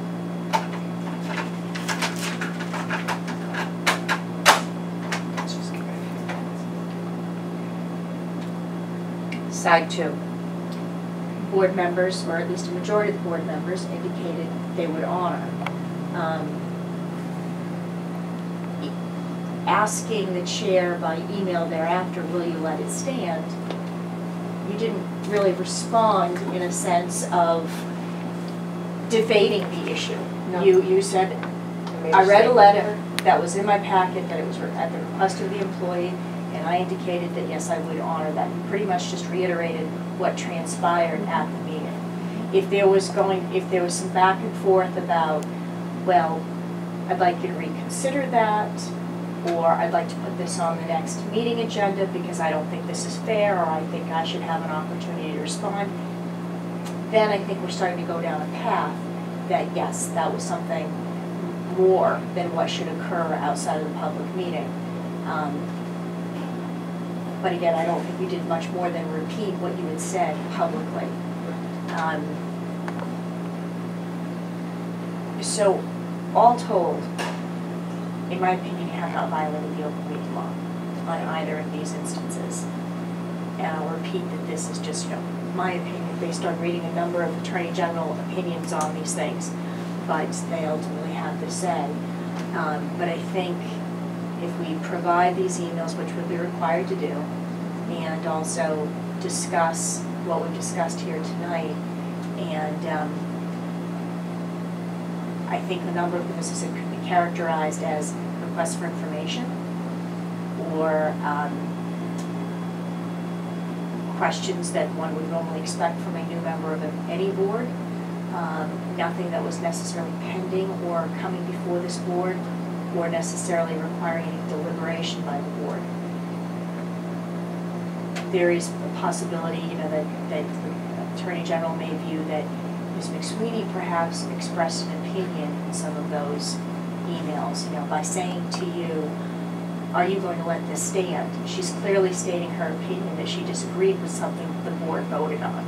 Side two. Board members, or at least a majority of the board members, indicated they would honor. Um, asking the chair by email thereafter, will you let it stand? You didn't really respond in a sense of debating the issue. No. You, you said, I read a letter that was in my packet, that it was at the request of the employee, and I indicated that yes, I would honor that. You pretty much just reiterated what transpired at the meeting. If there was going, if there was some back and forth about, well, I'd like you to reconsider that, or I'd like to put this on the next meeting agenda because I don't think this is fair, or I think I should have an opportunity to respond, then I think we're starting to go down a path that yes, that was something more than what should occur outside of the public meeting. Um, but again, I don't think we did much more than repeat what you had said publicly. Um, so, all told, in my opinion, you have not violated the open meeting law on either of these instances. And I'll repeat that this is just, you know, my opinion based on reading a number of Attorney General opinions on these things, but they ultimately have to say. Um, but I think if we provide these emails, which we'll be required to do, and also discuss what we've discussed here tonight, and um, I think a number of businesses could be characterized as requests for information or um, questions that one would normally expect from a new member of any board. Um, nothing that was necessarily pending or coming before this board or necessarily requiring any deliberation by the board. There is a possibility, you know, that, that the Attorney General may view that Miz McSweeney perhaps expressed an opinion in some of those emails, you know, by saying to you, are you going to let this stand? She's clearly stating her opinion that she disagreed with something the board voted on.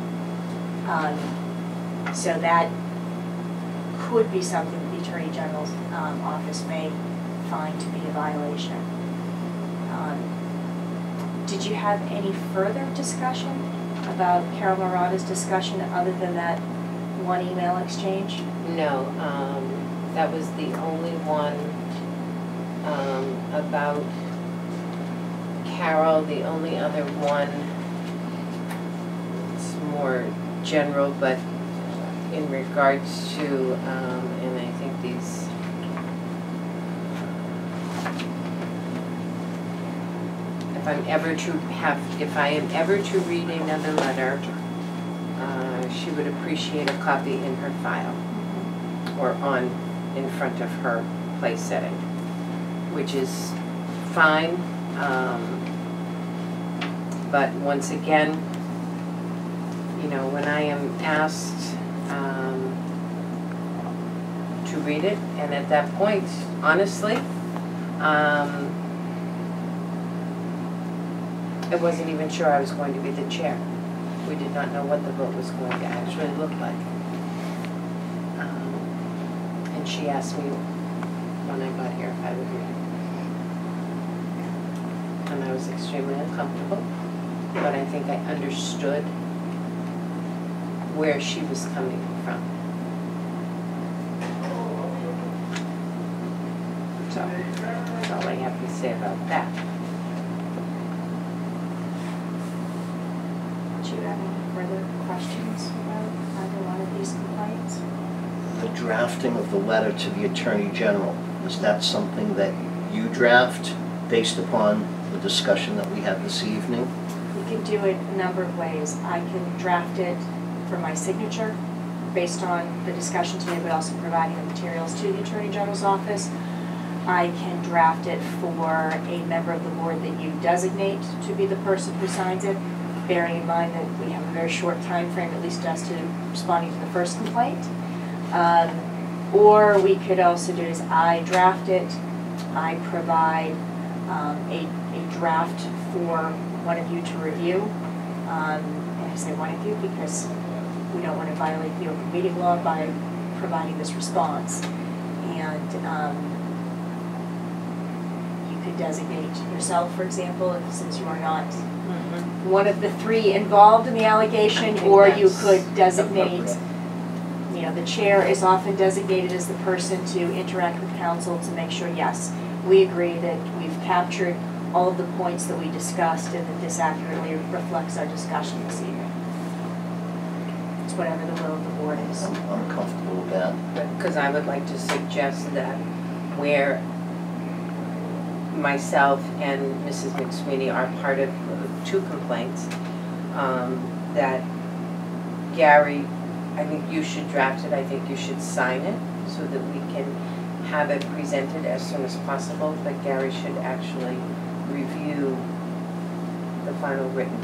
Um, so that could be something that the Attorney General's um, office may find to be a violation. Um, did you have any further discussion about Carol Morata's discussion other than that one email exchange? No, um, that was the only one um, about Carol. The only other one, it's more general, but in regards to, um, and I think these, if I'm ever to have, if I am ever to read another letter, uh, she would appreciate a copy in her file or on, in front of her place setting, which is fine. Um, but once again, you know, when I am asked um, to read it, and at that point, honestly, um, I wasn't even sure I was going to be the chair. We did not know what the vote was going to actually look like. Um, and she asked me when I got here if I would read it. And I was extremely uncomfortable, but I think I understood where she was coming from. So, that's all I have to say about that. Do you have any further questions about either one of these complaints? The drafting of the letter to the Attorney General, is that something that you draft based upon the discussion that we had this evening? You can do it a number of ways. I can draft it for my signature based on the discussion today, but also providing the materials to the Attorney General's office. I can draft it for a member of the board that you designate to be the person who signs it, bearing in mind that we have a very short time frame, at least as to responding to the first complaint. Um, or we could also do is I draft it, I provide um, a, a draft for one of you to review. Um, and I say one of you because we don't want to violate the open meeting law by providing this response. And um, you could designate yourself, for example, if, since you are not mm-hmm. one of the three involved in the allegation, or you could designate, you know, the chair is often designated as the person to interact with council to make sure, yes, we agree that we've captured all of the points that we discussed and that this accurately reflects our discussion this evening. It's whatever the will of the board is. I'm, I'm comfortable with that. Because I would like to suggest that where myself and Missus McSweeney are part of two complaints, um, that Gary, I think you should draft it, I think you should sign it so that we can have it presented as soon as possible, but Gary should actually review the final written.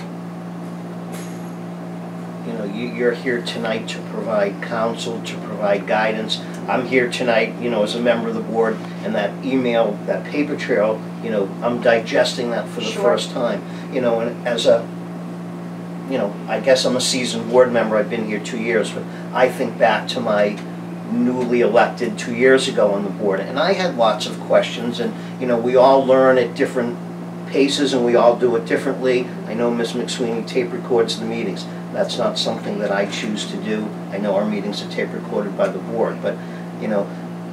You know, you, you're here tonight to provide counsel, to provide guidance. I'm here tonight, you know, as a member of the board, and that email, that paper trail, you know, I'm digesting that for the Sure. first time. You know, and as a, you know, I guess I'm a seasoned board member, I've been here two years, but I think back to my newly elected two years ago on the board, and I had lots of questions, and, you know, we all learn at different paces and we all do it differently. I know Miz McSweeney tape records the meetings. That's not something that I choose to do. I know our meetings are tape recorded by the board, but, you know,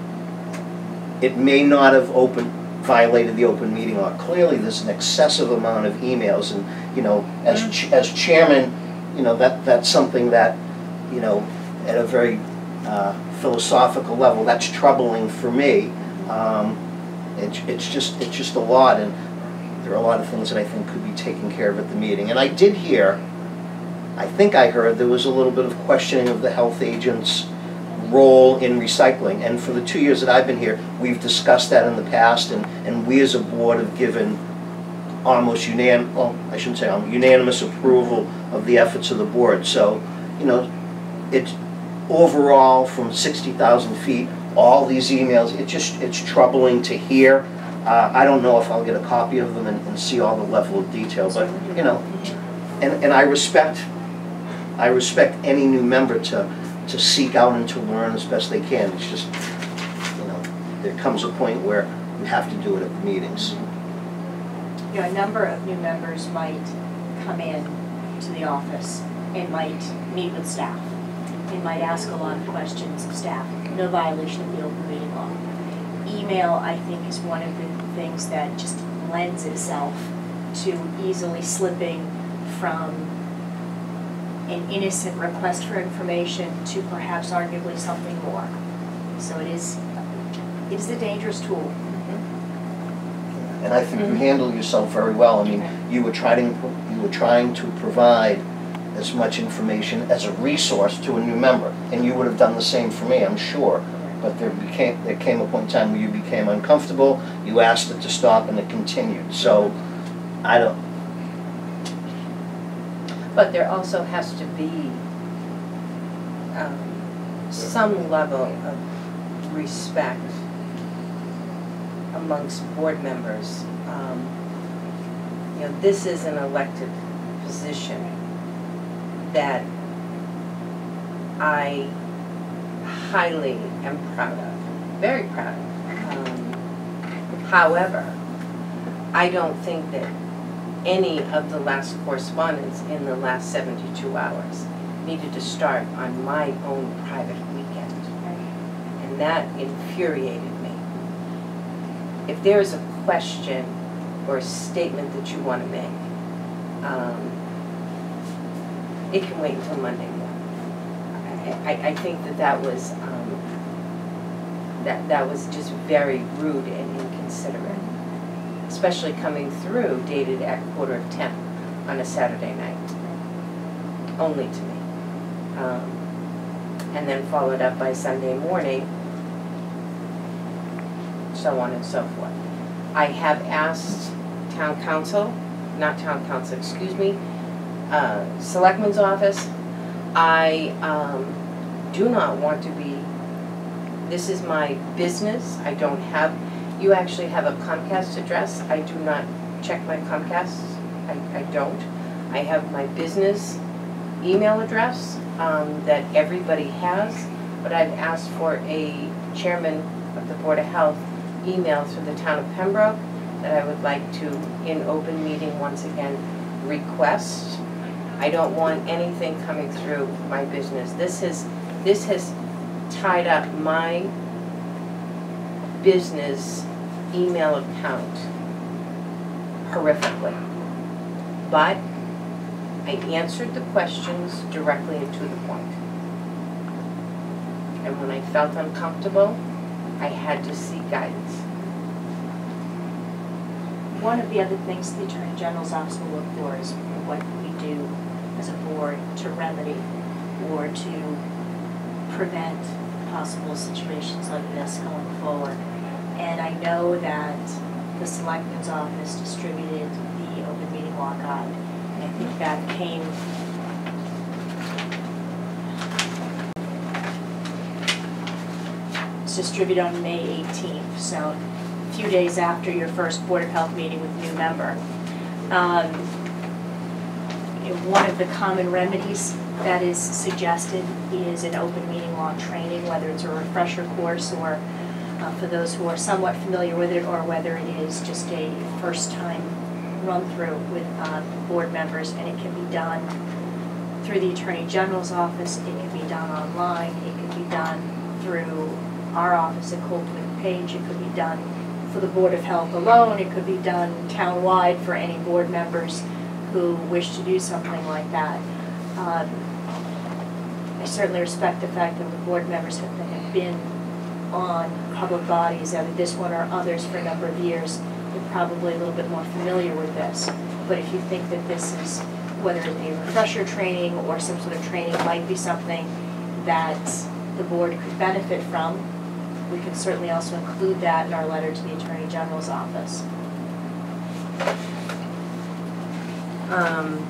it may not have open, violated the open meeting law. Clearly, there's an excessive amount of emails, and, you know, as ch as chairman, you know, that that's something that, you know, at a very uh, philosophical level, that's troubling for me. Um, it, it's just it's just a lot, and there are a lot of things that I think could be taken care of at the meeting. And I did hear, I think I heard, there was a little bit of questioning of the health agent's role in recycling. And for the two years that I've been here, we've discussed that in the past, and, and we as a board have given almost unanim well, I shouldn't say um, unanimous approval of the efforts of the board. So, you know, it's overall from sixty thousand feet, all these emails, it just, it's troubling to hear. Uh, I don't know if I'll get a copy of them and, and see all the level of detail, but, you know, and, and I respect, I respect any new member to, to seek out and to learn as best they can. It's just, you know, there comes a point where you have to do it at the meetings. You know, a number of new members might come in to the office and might meet with staff and might ask a lot of questions of staff. No violation of the open meeting law. Email, I think, is one of the things that just lends itself to easily slipping from an innocent request for information to perhaps arguably something more. So it is, it is a dangerous tool. And I think you handle yourself very well. I mean, you were trying, you were trying to provide as much information as a resource to a new member, and you would have done the same for me, I'm sure. But there became, there came a point in time where you became uncomfortable. You asked it to stop, and it continued. So, I don't. But there also has to be um, some level of respect amongst board members. Um, you know, this is an elected position that I highly am proud of, very proud of. Um, however, I don't think that any of the last correspondence in the last seventy-two hours needed to start on my own private weekend. And that infuriated me. If there's a question or a statement that you want to make, um, it can wait until Monday morning. I, I, I think that that was um, that that was just very rude and inconsiderate, especially coming through dated at quarter of ten on a Saturday night, only to me, um, and then followed up by Sunday morning, so on and so forth. I have asked town council, not town council, excuse me, uh, selectman's office. I um, do not want to be, this is my business. I don't have You actually have a Comcast address. I do not check my Comcast. I, I don't. I have my business email address um, that everybody has, but I've asked for a chairman of the Board of Health email through the town of Pembroke that I would like to, in open meeting once again, request. I don't want anything coming through my business. This has, this has tied up my business email account horrifically. But I answered the questions directly and to the point. And when I felt uncomfortable, I had to seek guidance. One of the other things the Attorney General's office will look for is what we do as a board to remedy or to prevent possible situations like this going forward. And I know that the Selectman's office distributed the open meeting law guide. And I think that came it's distributed on May eighteenth, so a few days after your first Board of Health meeting with a new member. Um, one of the common remedies that is suggested is an open meeting law training, whether it's a refresher course or uh, for those who are somewhat familiar with it, or whether it is just a first time run through with uh, board members, and it can be done through the Attorney General's office, it can be done online, it can be done through our office at Colton and Page, it could be done for the Board of Health alone, it could be done town-wide for any board members who wish to do something like that. Um, I certainly respect the fact that the board members have, that have been on public bodies, either this one or others, for a number of years. They're probably a little bit more familiar with this. But if you think that this is, whether it's a refresher training or some sort of training might be something that the board could benefit from, we can certainly also include that in our letter to the Attorney General's office. Um,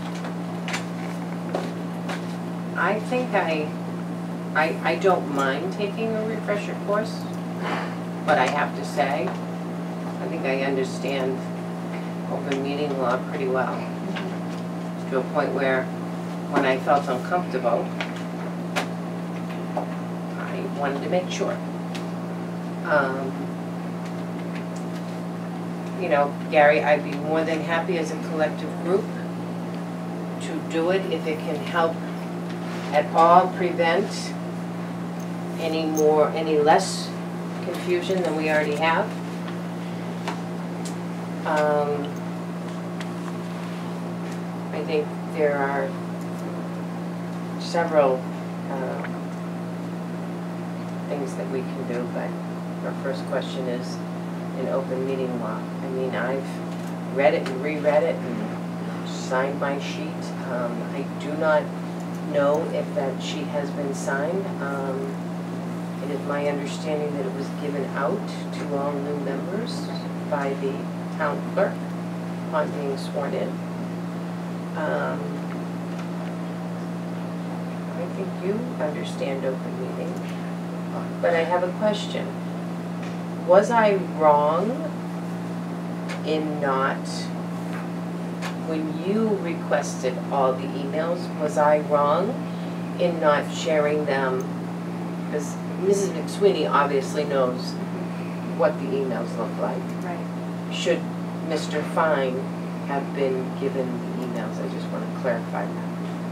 I think I, I, I don't mind taking a refresher course, but I have to say, I think I understand open meeting law pretty well, mm-hmm. to a point where when I felt uncomfortable, I wanted to make sure. Um, you know, Gary, I'd be more than happy as a collective group to do it if it can help at all prevent any more, any less confusion than we already have. Um, I think there are several uh, things that we can do, but our first question is in open meeting law. I mean, I've read it and reread it and signed my sheet. Um, I do not know if that sheet has been signed. Um, it is my understanding that it was given out to all new members by the town clerk upon being sworn in. Um, I think you understand open meeting, but I have a question. Was I wrong in not, when you requested all the emails, was I wrong in not sharing them? Because Missus McSweeney obviously knows what the emails look like. Right. Should Mister Fine have been given the emails? I just want to clarify that.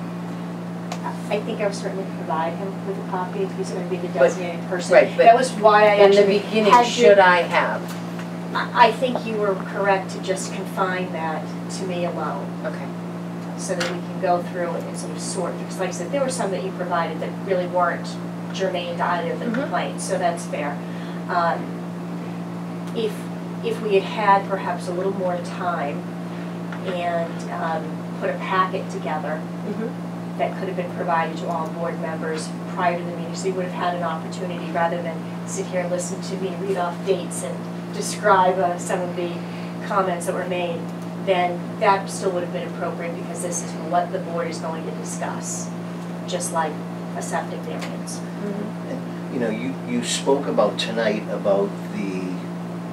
I think I would certainly provide him with a copy if he's going to be the But- designated person. right, but that was why I In the actually beginning, had to- should I have? I I think you were correct to just confine that to me alone, Okay. so that we can go through it and sort of sort. Because, like I said, there were some that you provided that really weren't germane to either of the Mhm. complaints, so that's fair. Um, if if we had had perhaps a little more time and um, put a packet together Mm-hmm. that could have been provided to all board members prior to the meeting, so you would have had an opportunity rather than sit here and listen to me read off dates and describe uh, some of the comments that were made, then that still would have been appropriate because this is what the board is going to discuss, just like a septic variance. You know, you, you spoke about tonight about the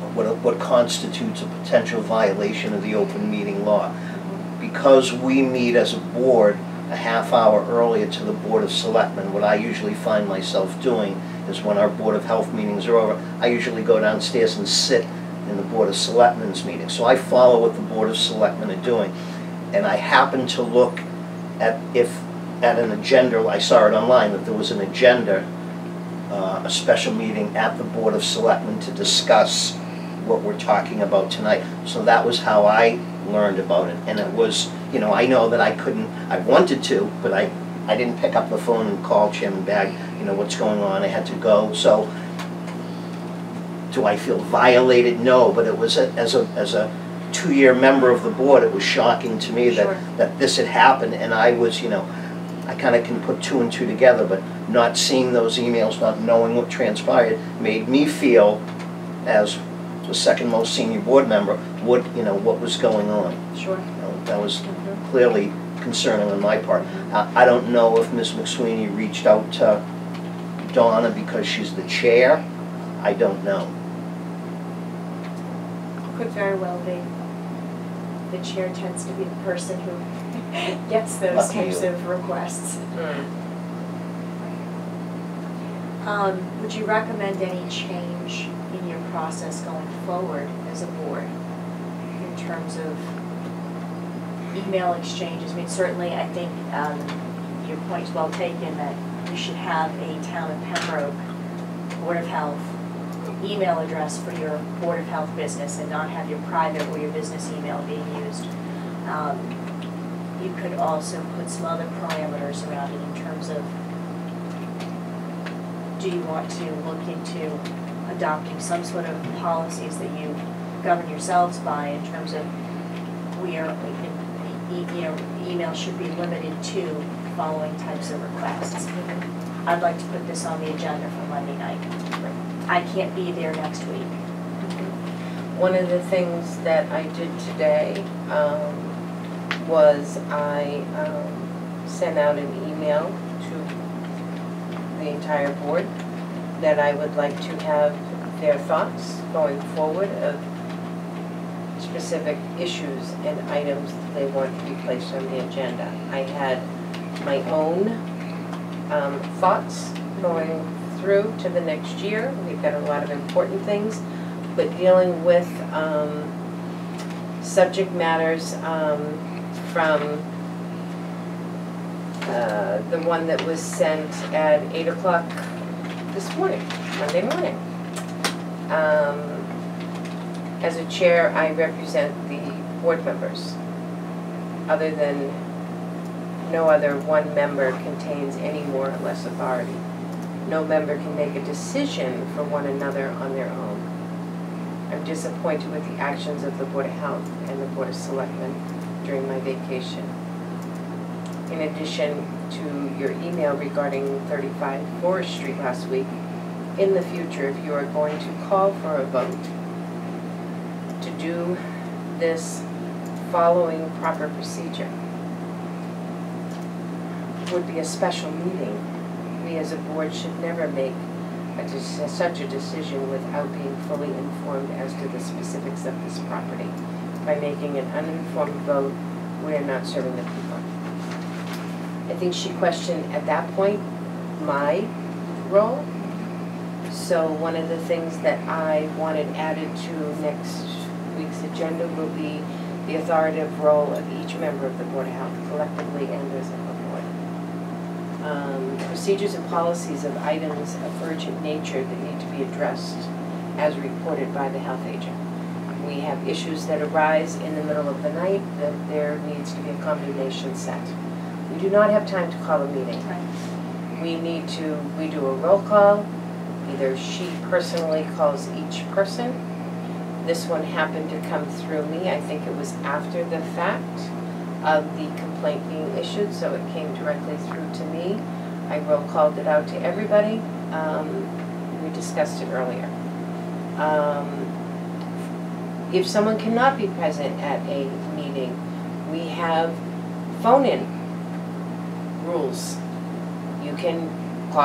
what, what constitutes a potential violation of the open meeting law. Because we meet as a board a half hour earlier to the Board of Selectmen, what I usually find myself doing is when our Board of Health meetings are over, I usually go downstairs and sit in the Board of Selectmen's meeting. So I follow what the Board of Selectmen are doing. And I happen to look at, if, at an agenda, I saw it online, that there was an agenda, uh, a special meeting at the Board of Selectmen to discuss what we're talking about tonight. So that was how I learned about it. And it was, you know, I know that I couldn't, I wanted to, but I, I didn't pick up the phone and call Chairman Bagg, you know, what's going on, I had to go. So, do I feel violated? No, but it was, a, as a as a two-year member of the board, it was shocking to me that, Sure. that this had happened, and I was, you know, I kind of can put two and two together, but not seeing those emails, not knowing what transpired, made me feel, as the second most senior board member, what, you know, what was going on. Sure. You know, that was Mhm. clearly concerning on my part. Uh, I don't know if Miz McSweeney reached out to Donna because she's the chair. I don't know. Could very well be. The chair tends to be the person who gets those Lucky types you. of requests. Mm. Um, would you recommend any change in your process going forward as a board in terms of email exchanges? I mean, certainly I think um, your point's well taken that you should have a town of Pembroke Board of Health email address for your Board of Health business and not have your private or your business email being used. Um, you could also put some other parameters around it in terms of, do you want to look into adopting some sort of policies that you govern yourselves by in terms of we are, e- you know, email should be limited to following types of requests. I'd like to put this on the agenda for Monday night. I can't be there next week. One of the things that I did today um, was I um, sent out an email to the entire board that I would like to have their thoughts going forward of specific issues and items that they want to be placed on the agenda. I had my own um, thoughts going through to the next year. We've got a lot of important things, but dealing with um, subject matters um, from uh, the one that was sent at eight o'clock this morning, Monday morning. Um, as a chair, I represent the board members. Other than no other one member contains any more or less authority. No member can make a decision for one another on their own. I'm disappointed with the actions of the Board of Health and the Board of Selectmen during my vacation. In addition to your email regarding thirty-five Forest Street last week, in the future, if you are going to call for a vote, to do this following proper procedure would be a special meeting. We as a board should never make a de- such a decision without being fully informed as to the specifics of this property. By making an uninformed vote, we are not serving the people. I think she questioned at that point my role. So one of the things that I wanted added to next week's agenda will be the authoritative role of each member of the Board of Health, collectively and as a board. Um, procedures and policies of items of urgent nature that need to be addressed as reported by the health agent. We have issues that arise in the middle of the night that there needs to be a combination set. We do not have time to call a meeting. Right. We need to, we do a roll call. Either she personally calls each person. This one happened to come through me. I think it was after the fact of the complaint being issued, so it came directly through to me. I roll called it out to everybody. Um, we discussed it earlier. Um, if someone cannot be present at a meeting, we have phone-in rules. You can call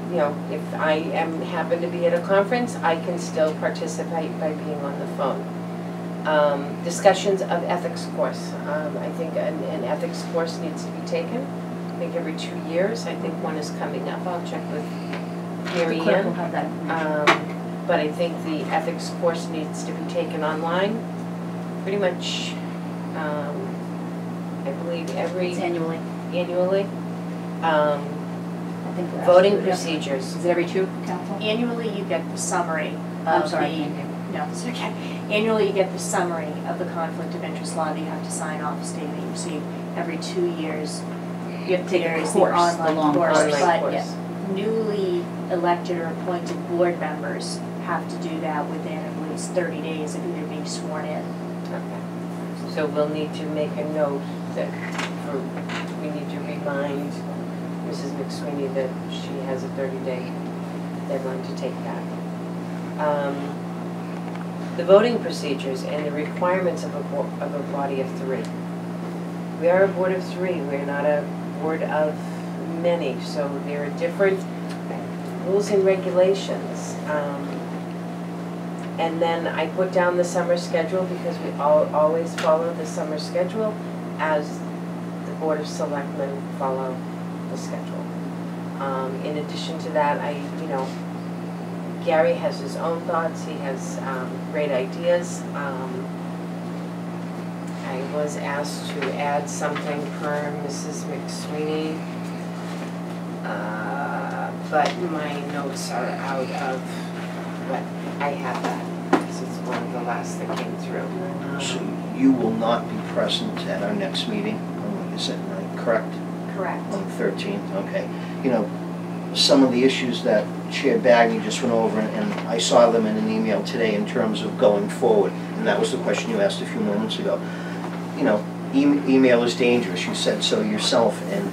you know, if I am, happen to be at a conference, I can still participate by being on the phone. Um, discussions of ethics course. Um, I think an, an ethics course needs to be taken. I think every two years. I think one is coming up. I'll check with Mary The clerk will Ann. have that information. Um, but I think the ethics course needs to be taken online. Pretty much, um, I believe every It's annually. annually. Um, I think we're voting asked to- yeah. procedures. Is it every two, council? Annually, you get the summary of I'm sorry, I the- can't hear. No, it's okay. Annually, you get the summary of the conflict of interest law that you have to sign off stating that you receive. Every two years, You have to take there a is the course, the online long course, course. Online but course. newly elected or appointed board members have to do that within at least thirty days of either being sworn in. Okay. So we'll need to make a note that for, we need to remind Missus McSweeney that she has a thirty day deadline to take that. Um, the voting procedures and the requirements of a, bo- of a body of three. We are a board of three, we're not a board of many, so there are different rules and regulations. Um, and then I put down the summer schedule because we all, always follow the summer schedule as the Board of Selectmen follow the schedule. Um, in addition to that, I, you know, Gary has his own thoughts, he has um, great ideas. Um, I was asked to add something per Missus McSweeney, uh, but my notes are out of what I have that, because it's one of the last that came through. Um, So you will not be present at our next meeting, on- is that right, correct? Correct. On the thirteenth, okay. You know, some of the issues that Chair Bagney just went over, and I saw them in an email today in terms of going forward, and that was the question you asked a few moments ago. You know, e email is dangerous, you said so yourself, and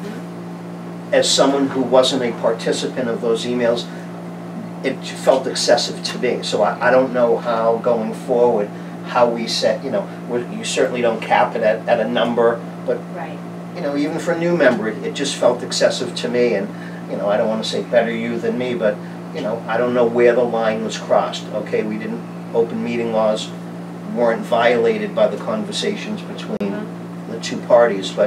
as someone who wasn't a participant of those emails, it felt excessive to me. So I, I don't know how going forward, how we set, you know, we- you certainly don't cap it at, at a number, but Right. you know, even for a new member, it, it just felt excessive to me, and, you know, I don't want to say better you than me, but, you know, I don't know where the line was crossed. Okay, we didn't, open meeting laws weren't violated by the conversations between Mm-hmm. the two parties, but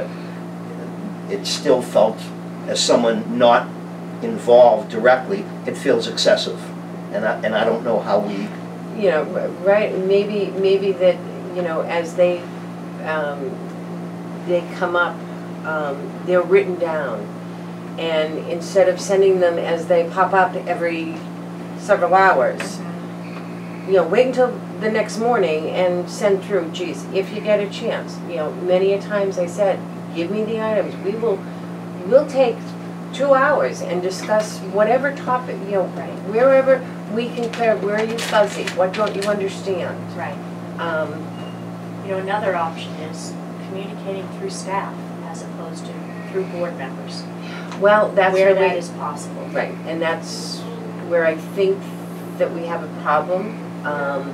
it still felt, as someone not involved directly, it feels excessive. And I, and I don't know how we, You know, right, maybe, maybe that, you know, as they, um, they come up, um, they're written down. And instead of sending them as they pop up every several hours, you know, wait until the next morning and send through, geez, if you get a chance. You know, many a times I said, give me the items, we will, we'll take two hours and discuss whatever topic, you know, Right. wherever we can clear, where are you fuzzy, what don't you understand? Right. Um, You know, another option is communicating through staff as opposed to through board members, well, that's where really, that is possible. right, and that's where I think that we have a problem. Um,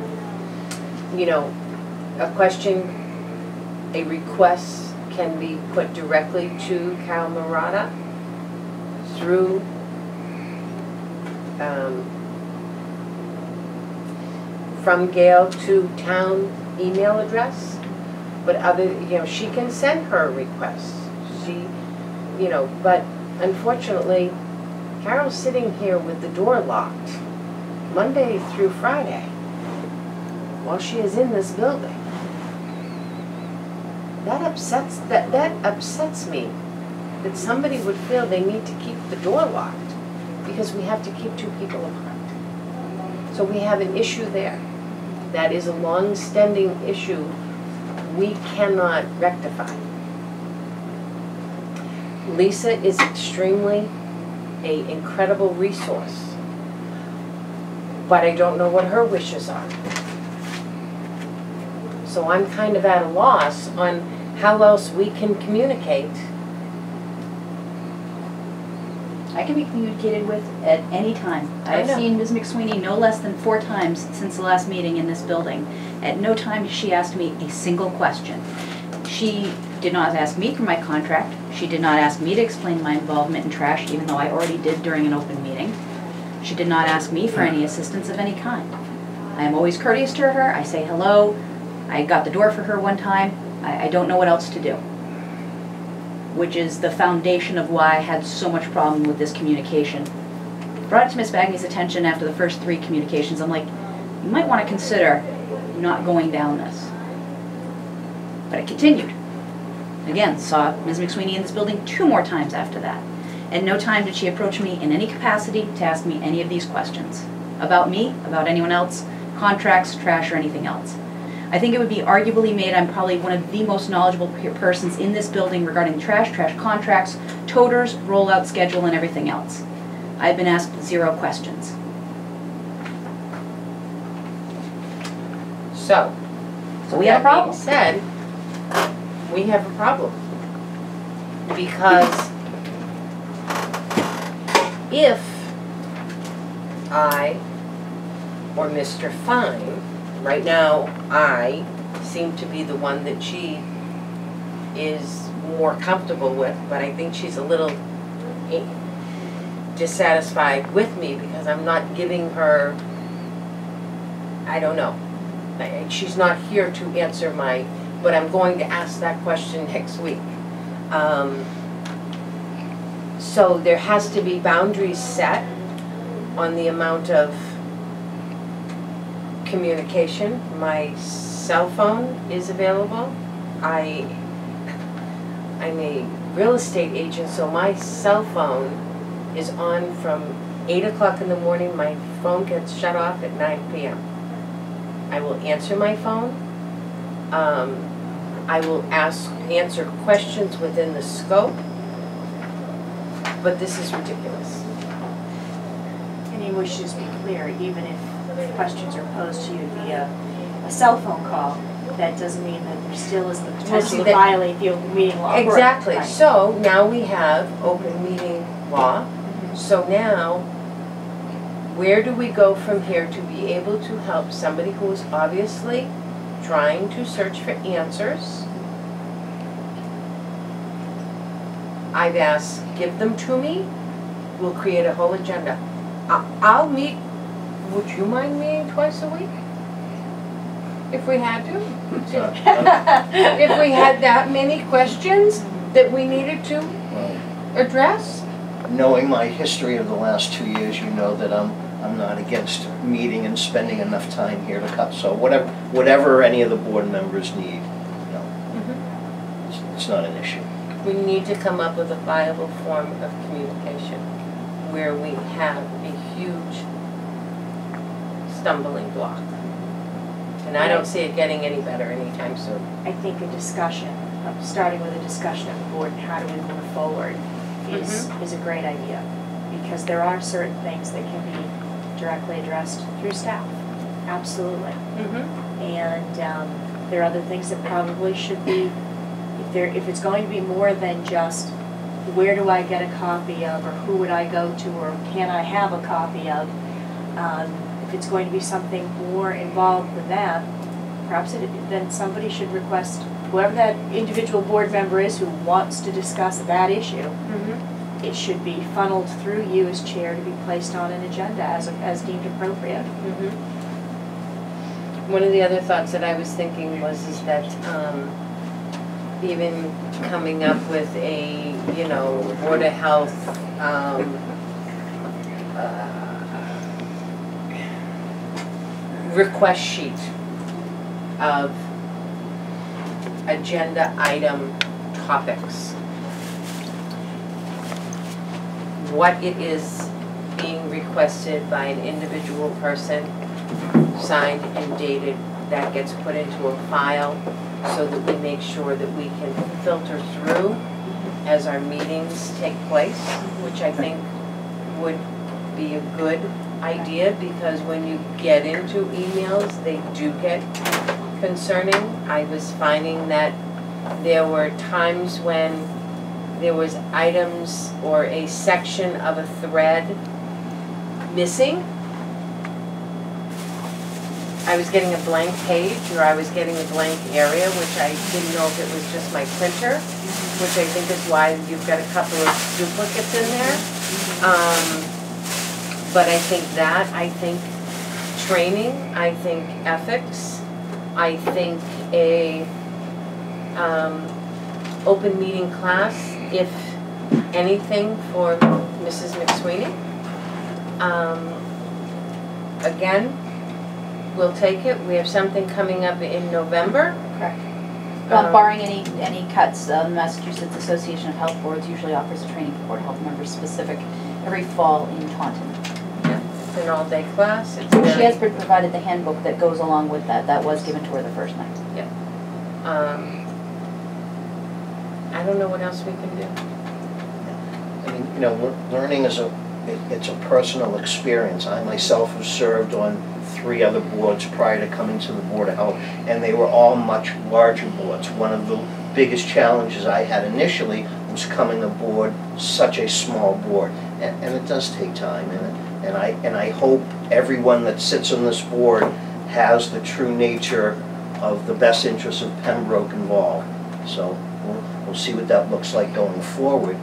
you know, a question, a request can be put directly to Cal Marata through um, from Gail to town email address, but other, you know, she can send her requests. She, you know, but unfortunately, Carol's sitting here with the door locked Monday through Friday while she is in this building. That upsets, that, that upsets me, that somebody would feel they need to keep the door locked because we have to keep two people apart. So we have an issue there. That is a long-standing issue we cannot rectify. Lisa is extremely a incredible resource, but I don't know what her wishes are. So I'm kind of at a loss on how else we can communicate. I can be communicated with at any time. I I've know. seen Miz McSweeney no less than four times since the last meeting in this building. At no time has she asked me a single question. She did not ask me for my contract. She did not ask me to explain my involvement in trash, even though I already did during an open meeting. She did not ask me for any assistance of any kind. I am always courteous to her. I say hello. I got the door for her one time. I, I don't know what else to do. Which is the foundation of why I had so much problem with this communication. Brought it to Miss Bagney's attention after the first three communications. I'm like, you might want to consider not going down this. But it continued. Again, saw Miz McSweeney in this building two more times after that. And no time did she approach me in any capacity to ask me any of these questions. About me, about anyone else, contracts, trash, or anything else. I think it would be arguably made I'm probably one of the most knowledgeable persons in this building regarding trash, trash contracts, toters, rollout schedule, and everything else. I've been asked zero questions. So, So we have a problem. that being said, we have a problem. Because if I or Mister Fine, right now I seem to be the one that she is more comfortable with, but I think she's a little dissatisfied with me because I'm not giving her, I don't know, she's not here to answer my, but I'm going to ask that question next week. Um, so there has to be boundaries set on the amount of communication. My cell phone is available. I, I'm a real estate agent, so my cell phone is on from eight o'clock in the morning. My phone gets shut off at nine p m I will answer my phone. Um, I will ask, answer questions within the scope, but this is ridiculous. And we should just be clear, even if questions are posed to you via a cell phone call, that doesn't mean that there still is the potential to violate the open meeting law. Exactly. Right. So now we have open meeting law. Mm-hmm. So now, where do we go from here to be able to help somebody who is obviously trying to search for answers? I've asked, give them to me. We'll create a whole agenda. I'll meet, would you mind meeting twice a week? If we had to? If we had that many questions that we needed to address? Knowing my history of the last two years, you know that I'm I'm not against meeting and spending enough time here to cut. So whatever whatever any of the board members need, you know, mm-hmm. it's, it's not an issue. We need to come up with a viable form of communication where we have a huge stumbling block. And I don't see it getting any better anytime soon. I think a discussion, uh, starting with a discussion of the board and how do we move forward is, mm-hmm. is a great idea. Because there are certain things that can be directly addressed through staff. Absolutely. Mm-hmm. And um, there are other things that probably should be, if, there, if it's going to be more than just where do I get a copy of, or who would I go to, or can I have a copy of, um, if it's going to be something more involved with that, perhaps it, then somebody should request, whoever that individual board member is who wants to discuss that issue, mm-hmm. it should be funneled through you as chair to be placed on an agenda as, as deemed appropriate. Mm-hmm. One of the other thoughts that I was thinking was is that um, even coming up with a, you know, Board of Health um, uh, request sheet of agenda item topics. What it is being requested by an individual person, signed and dated, that gets put into a file so that we make sure that we can filter through as our meetings take place, which I think would be a good idea, because when you get into emails, they do get concerning. I was finding that there were times when there was items or a section of a thread missing. I was getting a blank page, or I was getting a blank area, which I didn't know if it was just my printer, which I think is why you've got a couple of duplicates in there. Um, but I think that, I think training, I think ethics, I think a um, open meeting class, if anything, for Missus McSweeney. Um, again, we'll take it. We have something coming up in November. Correct. Well, Um, barring any, any cuts, uh, the Massachusetts Association of Health Boards usually offers a training for Board of Health members specific every fall in Taunton. Yeah, it's an all-day class. It's She very, has been provided the handbook that goes along with that. That was given to her the first night. um, I don't know what else we can do. I mean, you know, lear- learning is a, it, it's a personal experience. I myself have served on three other boards prior to coming to the Board of Health, and they were all much larger boards. One of the biggest challenges I had initially was coming aboard such a small board, and, and it does take time, and, and I and I hope everyone that sits on this board has the true nature of the best interests of Pembroke involved. So we'll, we'll see what that looks like going forward.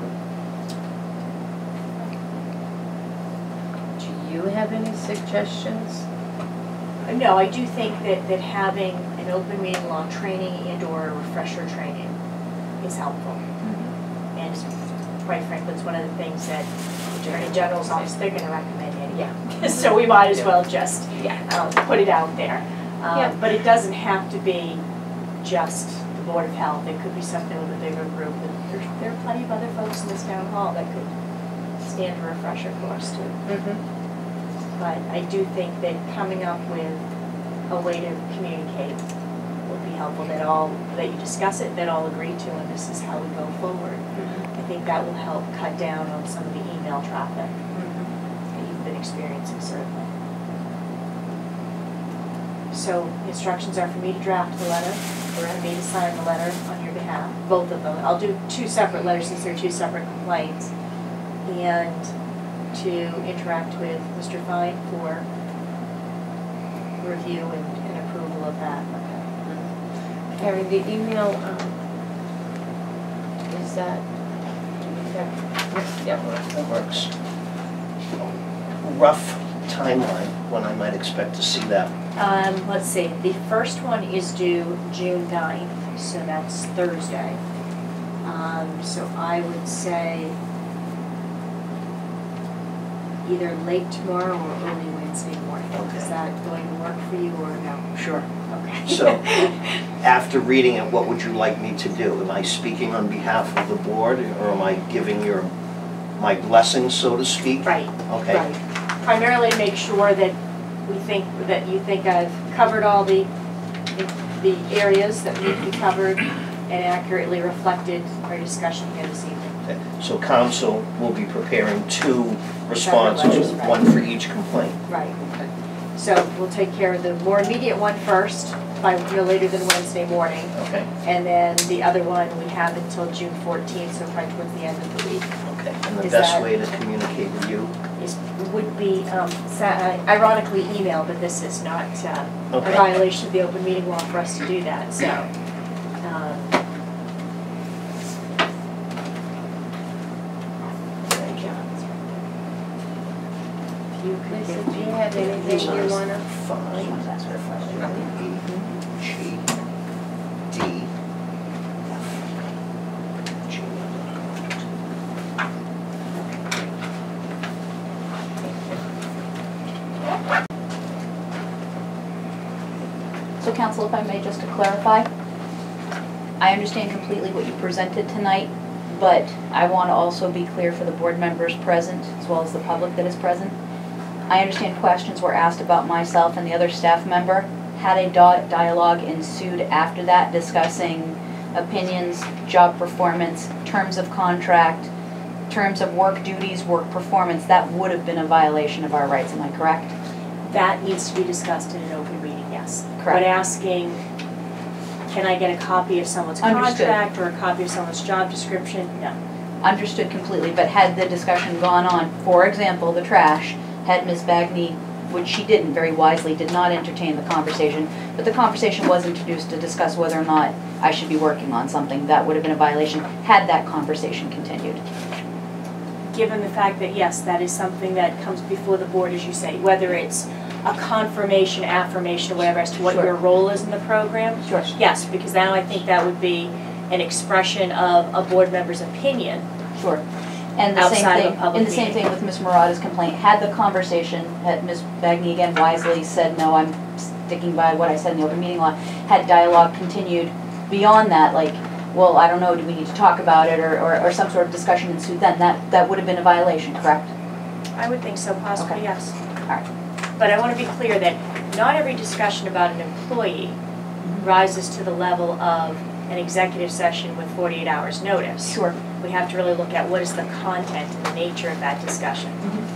Do you have any suggestions? No, I do think that, that having an open meeting law training and or a refresher training is helpful. And quite frankly, it's one of the things that the Attorney General's office, they're gonna recommend anyway. So we might as well just Yeah. um, put it out there. Um, Yeah. But it doesn't have to be just the Board of Health. It could be something with a bigger group. And there, there are plenty of other folks in this town hall that could stand a refresher course too. Mm-hmm. But I do think that coming up with a way to communicate would be helpful, that all, that you discuss it, that all agree to, and this is how we go forward. I think that will help cut down on some of the email traffic that you've been experiencing, certainly. So instructions are for me to draft the letter, or for me to sign the letter on your behalf, both of them. I'll do two separate letters since they're two separate complaints, and to interact with Mister Fine for review and, and approval of that. Okay. Carrie, the email, um, is that, do you have, yeah, That works. Rough timeline when I might expect to see that. Um, let's see, the first one is due June ninth, so that's Thursday. Um, so I would say either late tomorrow or early Wednesday morning. Okay. Is that going to work for you or no? Sure. Okay. So, after reading it, what would you like me to do? Am I speaking on behalf of the board, or am I giving your, my blessing, so to speak? Right, Okay. right. Primarily make sure that we think, that you think I've covered all the, the areas that need to be covered and accurately reflected our discussion here this evening. Okay. So council will be preparing two responses, letters, right. one for each complaint. Right. So we'll take care of the more immediate one first, by no later than Wednesday morning. Okay. And then the other one we have until June fourteenth, so probably towards the end of the week. Okay. And the Is best that- way to communicate with you? Is, would be, um, sa- uh, ironically email, but this is not uh, a Okay. violation of the open meeting law for us to do that, so. um, Thank you. If you could Lisa, give do you me- have anything you wanna? Fine. E, G, D, F, gmail dot com. So council, if I may, just to clarify, I understand completely what you presented tonight, but I want to also be clear for the board members present, as well as the public that is present. I understand questions were asked about myself and the other staff member. Had a di- dialogue ensued after that discussing opinions, job performance, terms of contract, terms of work duties, work performance, that would have been a violation of our rights, am I correct? That needs to be discussed in an open meeting, yes. Correct. But asking, can I get a copy of someone's Understood. contract or a copy of someone's job description? No. Understood completely, but had the discussion gone on, for example, the trash, had Miz Bagney, which she didn't, very wisely, did not entertain the conversation, but the conversation was introduced to discuss whether or not I should be working on something, that would have been a violation had that conversation continued. given the fact that, yes, that is something that comes before the board, as you say, whether it's a confirmation, affirmation, or whatever, as to what Sure. your role is in the program. Sure. Yes, because now I think that would be an expression of a board member's opinion. Sure. And the same Outside of a thing, public and the same meeting. thing with Miz Murata's complaint. Had the conversation, had Miz Bagney again wisely said, no, I'm sticking by what I said in the open meeting law, had dialogue continued beyond that, like, well, I don't know, do we need to talk about it, or, or, or some sort of discussion ensued then, that, that would have been a violation, correct? I would think so, possibly, Okay. yes. All right. But I want to be clear that not every discussion about an employee rises to the level of an executive session with forty-eight hours notice. Sure. We have to really look at what is the content and the nature of that discussion.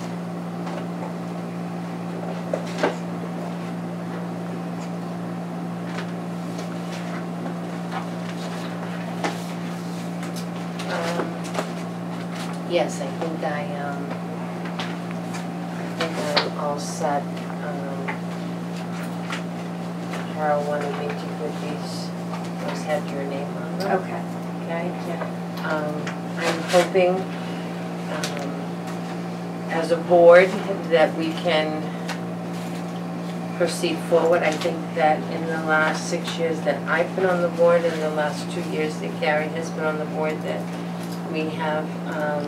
Um, Yes, I think I, um, I think I'm all set. Um, Carol wanted me to put these, those had your name on them. Okay. Okay? Yeah. Um, I'm hoping, um, as a board, that we can proceed forward. I think that in the last six years that I've been on the board, and the last two years that Carrie has been on the board, that we have, um,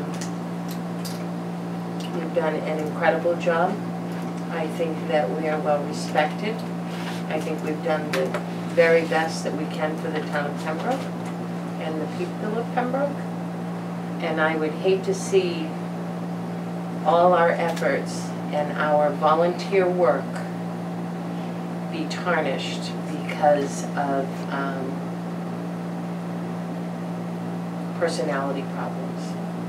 we've done an incredible job. I think that we are well respected. I think we've done the very best that we can for the town of Pembroke and the people of Pembroke. And I would hate to see all our efforts and our volunteer work be tarnished because of um, personality problems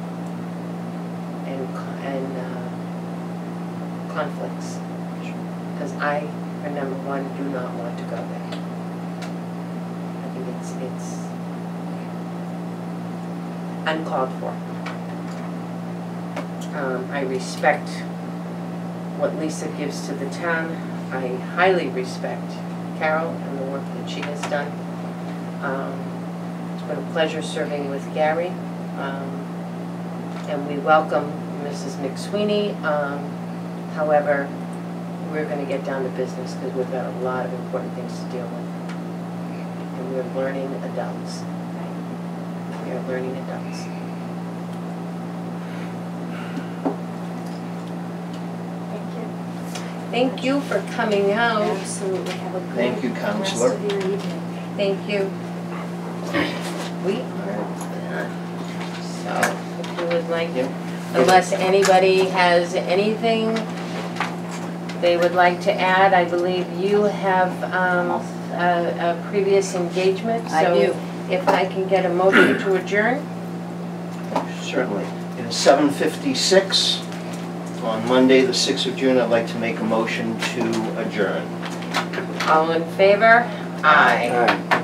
and, co- and uh, conflicts. Because I, for number one, do not want to go there. I think it's, it's uncalled for. Um, I respect what Lisa gives to the town. I highly respect Carol and the work that she has done. Um, it's been a pleasure serving with Gary. Um, and we welcome Missus McSweeney. Um, however, we're going to get down to business because we've got a lot of important things to deal with. And we're learning adults. We are learning adults. Thank you. Thank you for coming out. Absolutely. Have a good Thank you, Counselor. rest of your evening. Thank you. We are done. So, if you would like, Yep. unless anybody has anything they would like to add, I believe you have um, a, a previous engagement. I do. So if I can get a motion to adjourn? Certainly. It is seven fifty-six. On Monday, the sixth of June, I'd like to make a motion to adjourn. All in favor? Aye. Aye.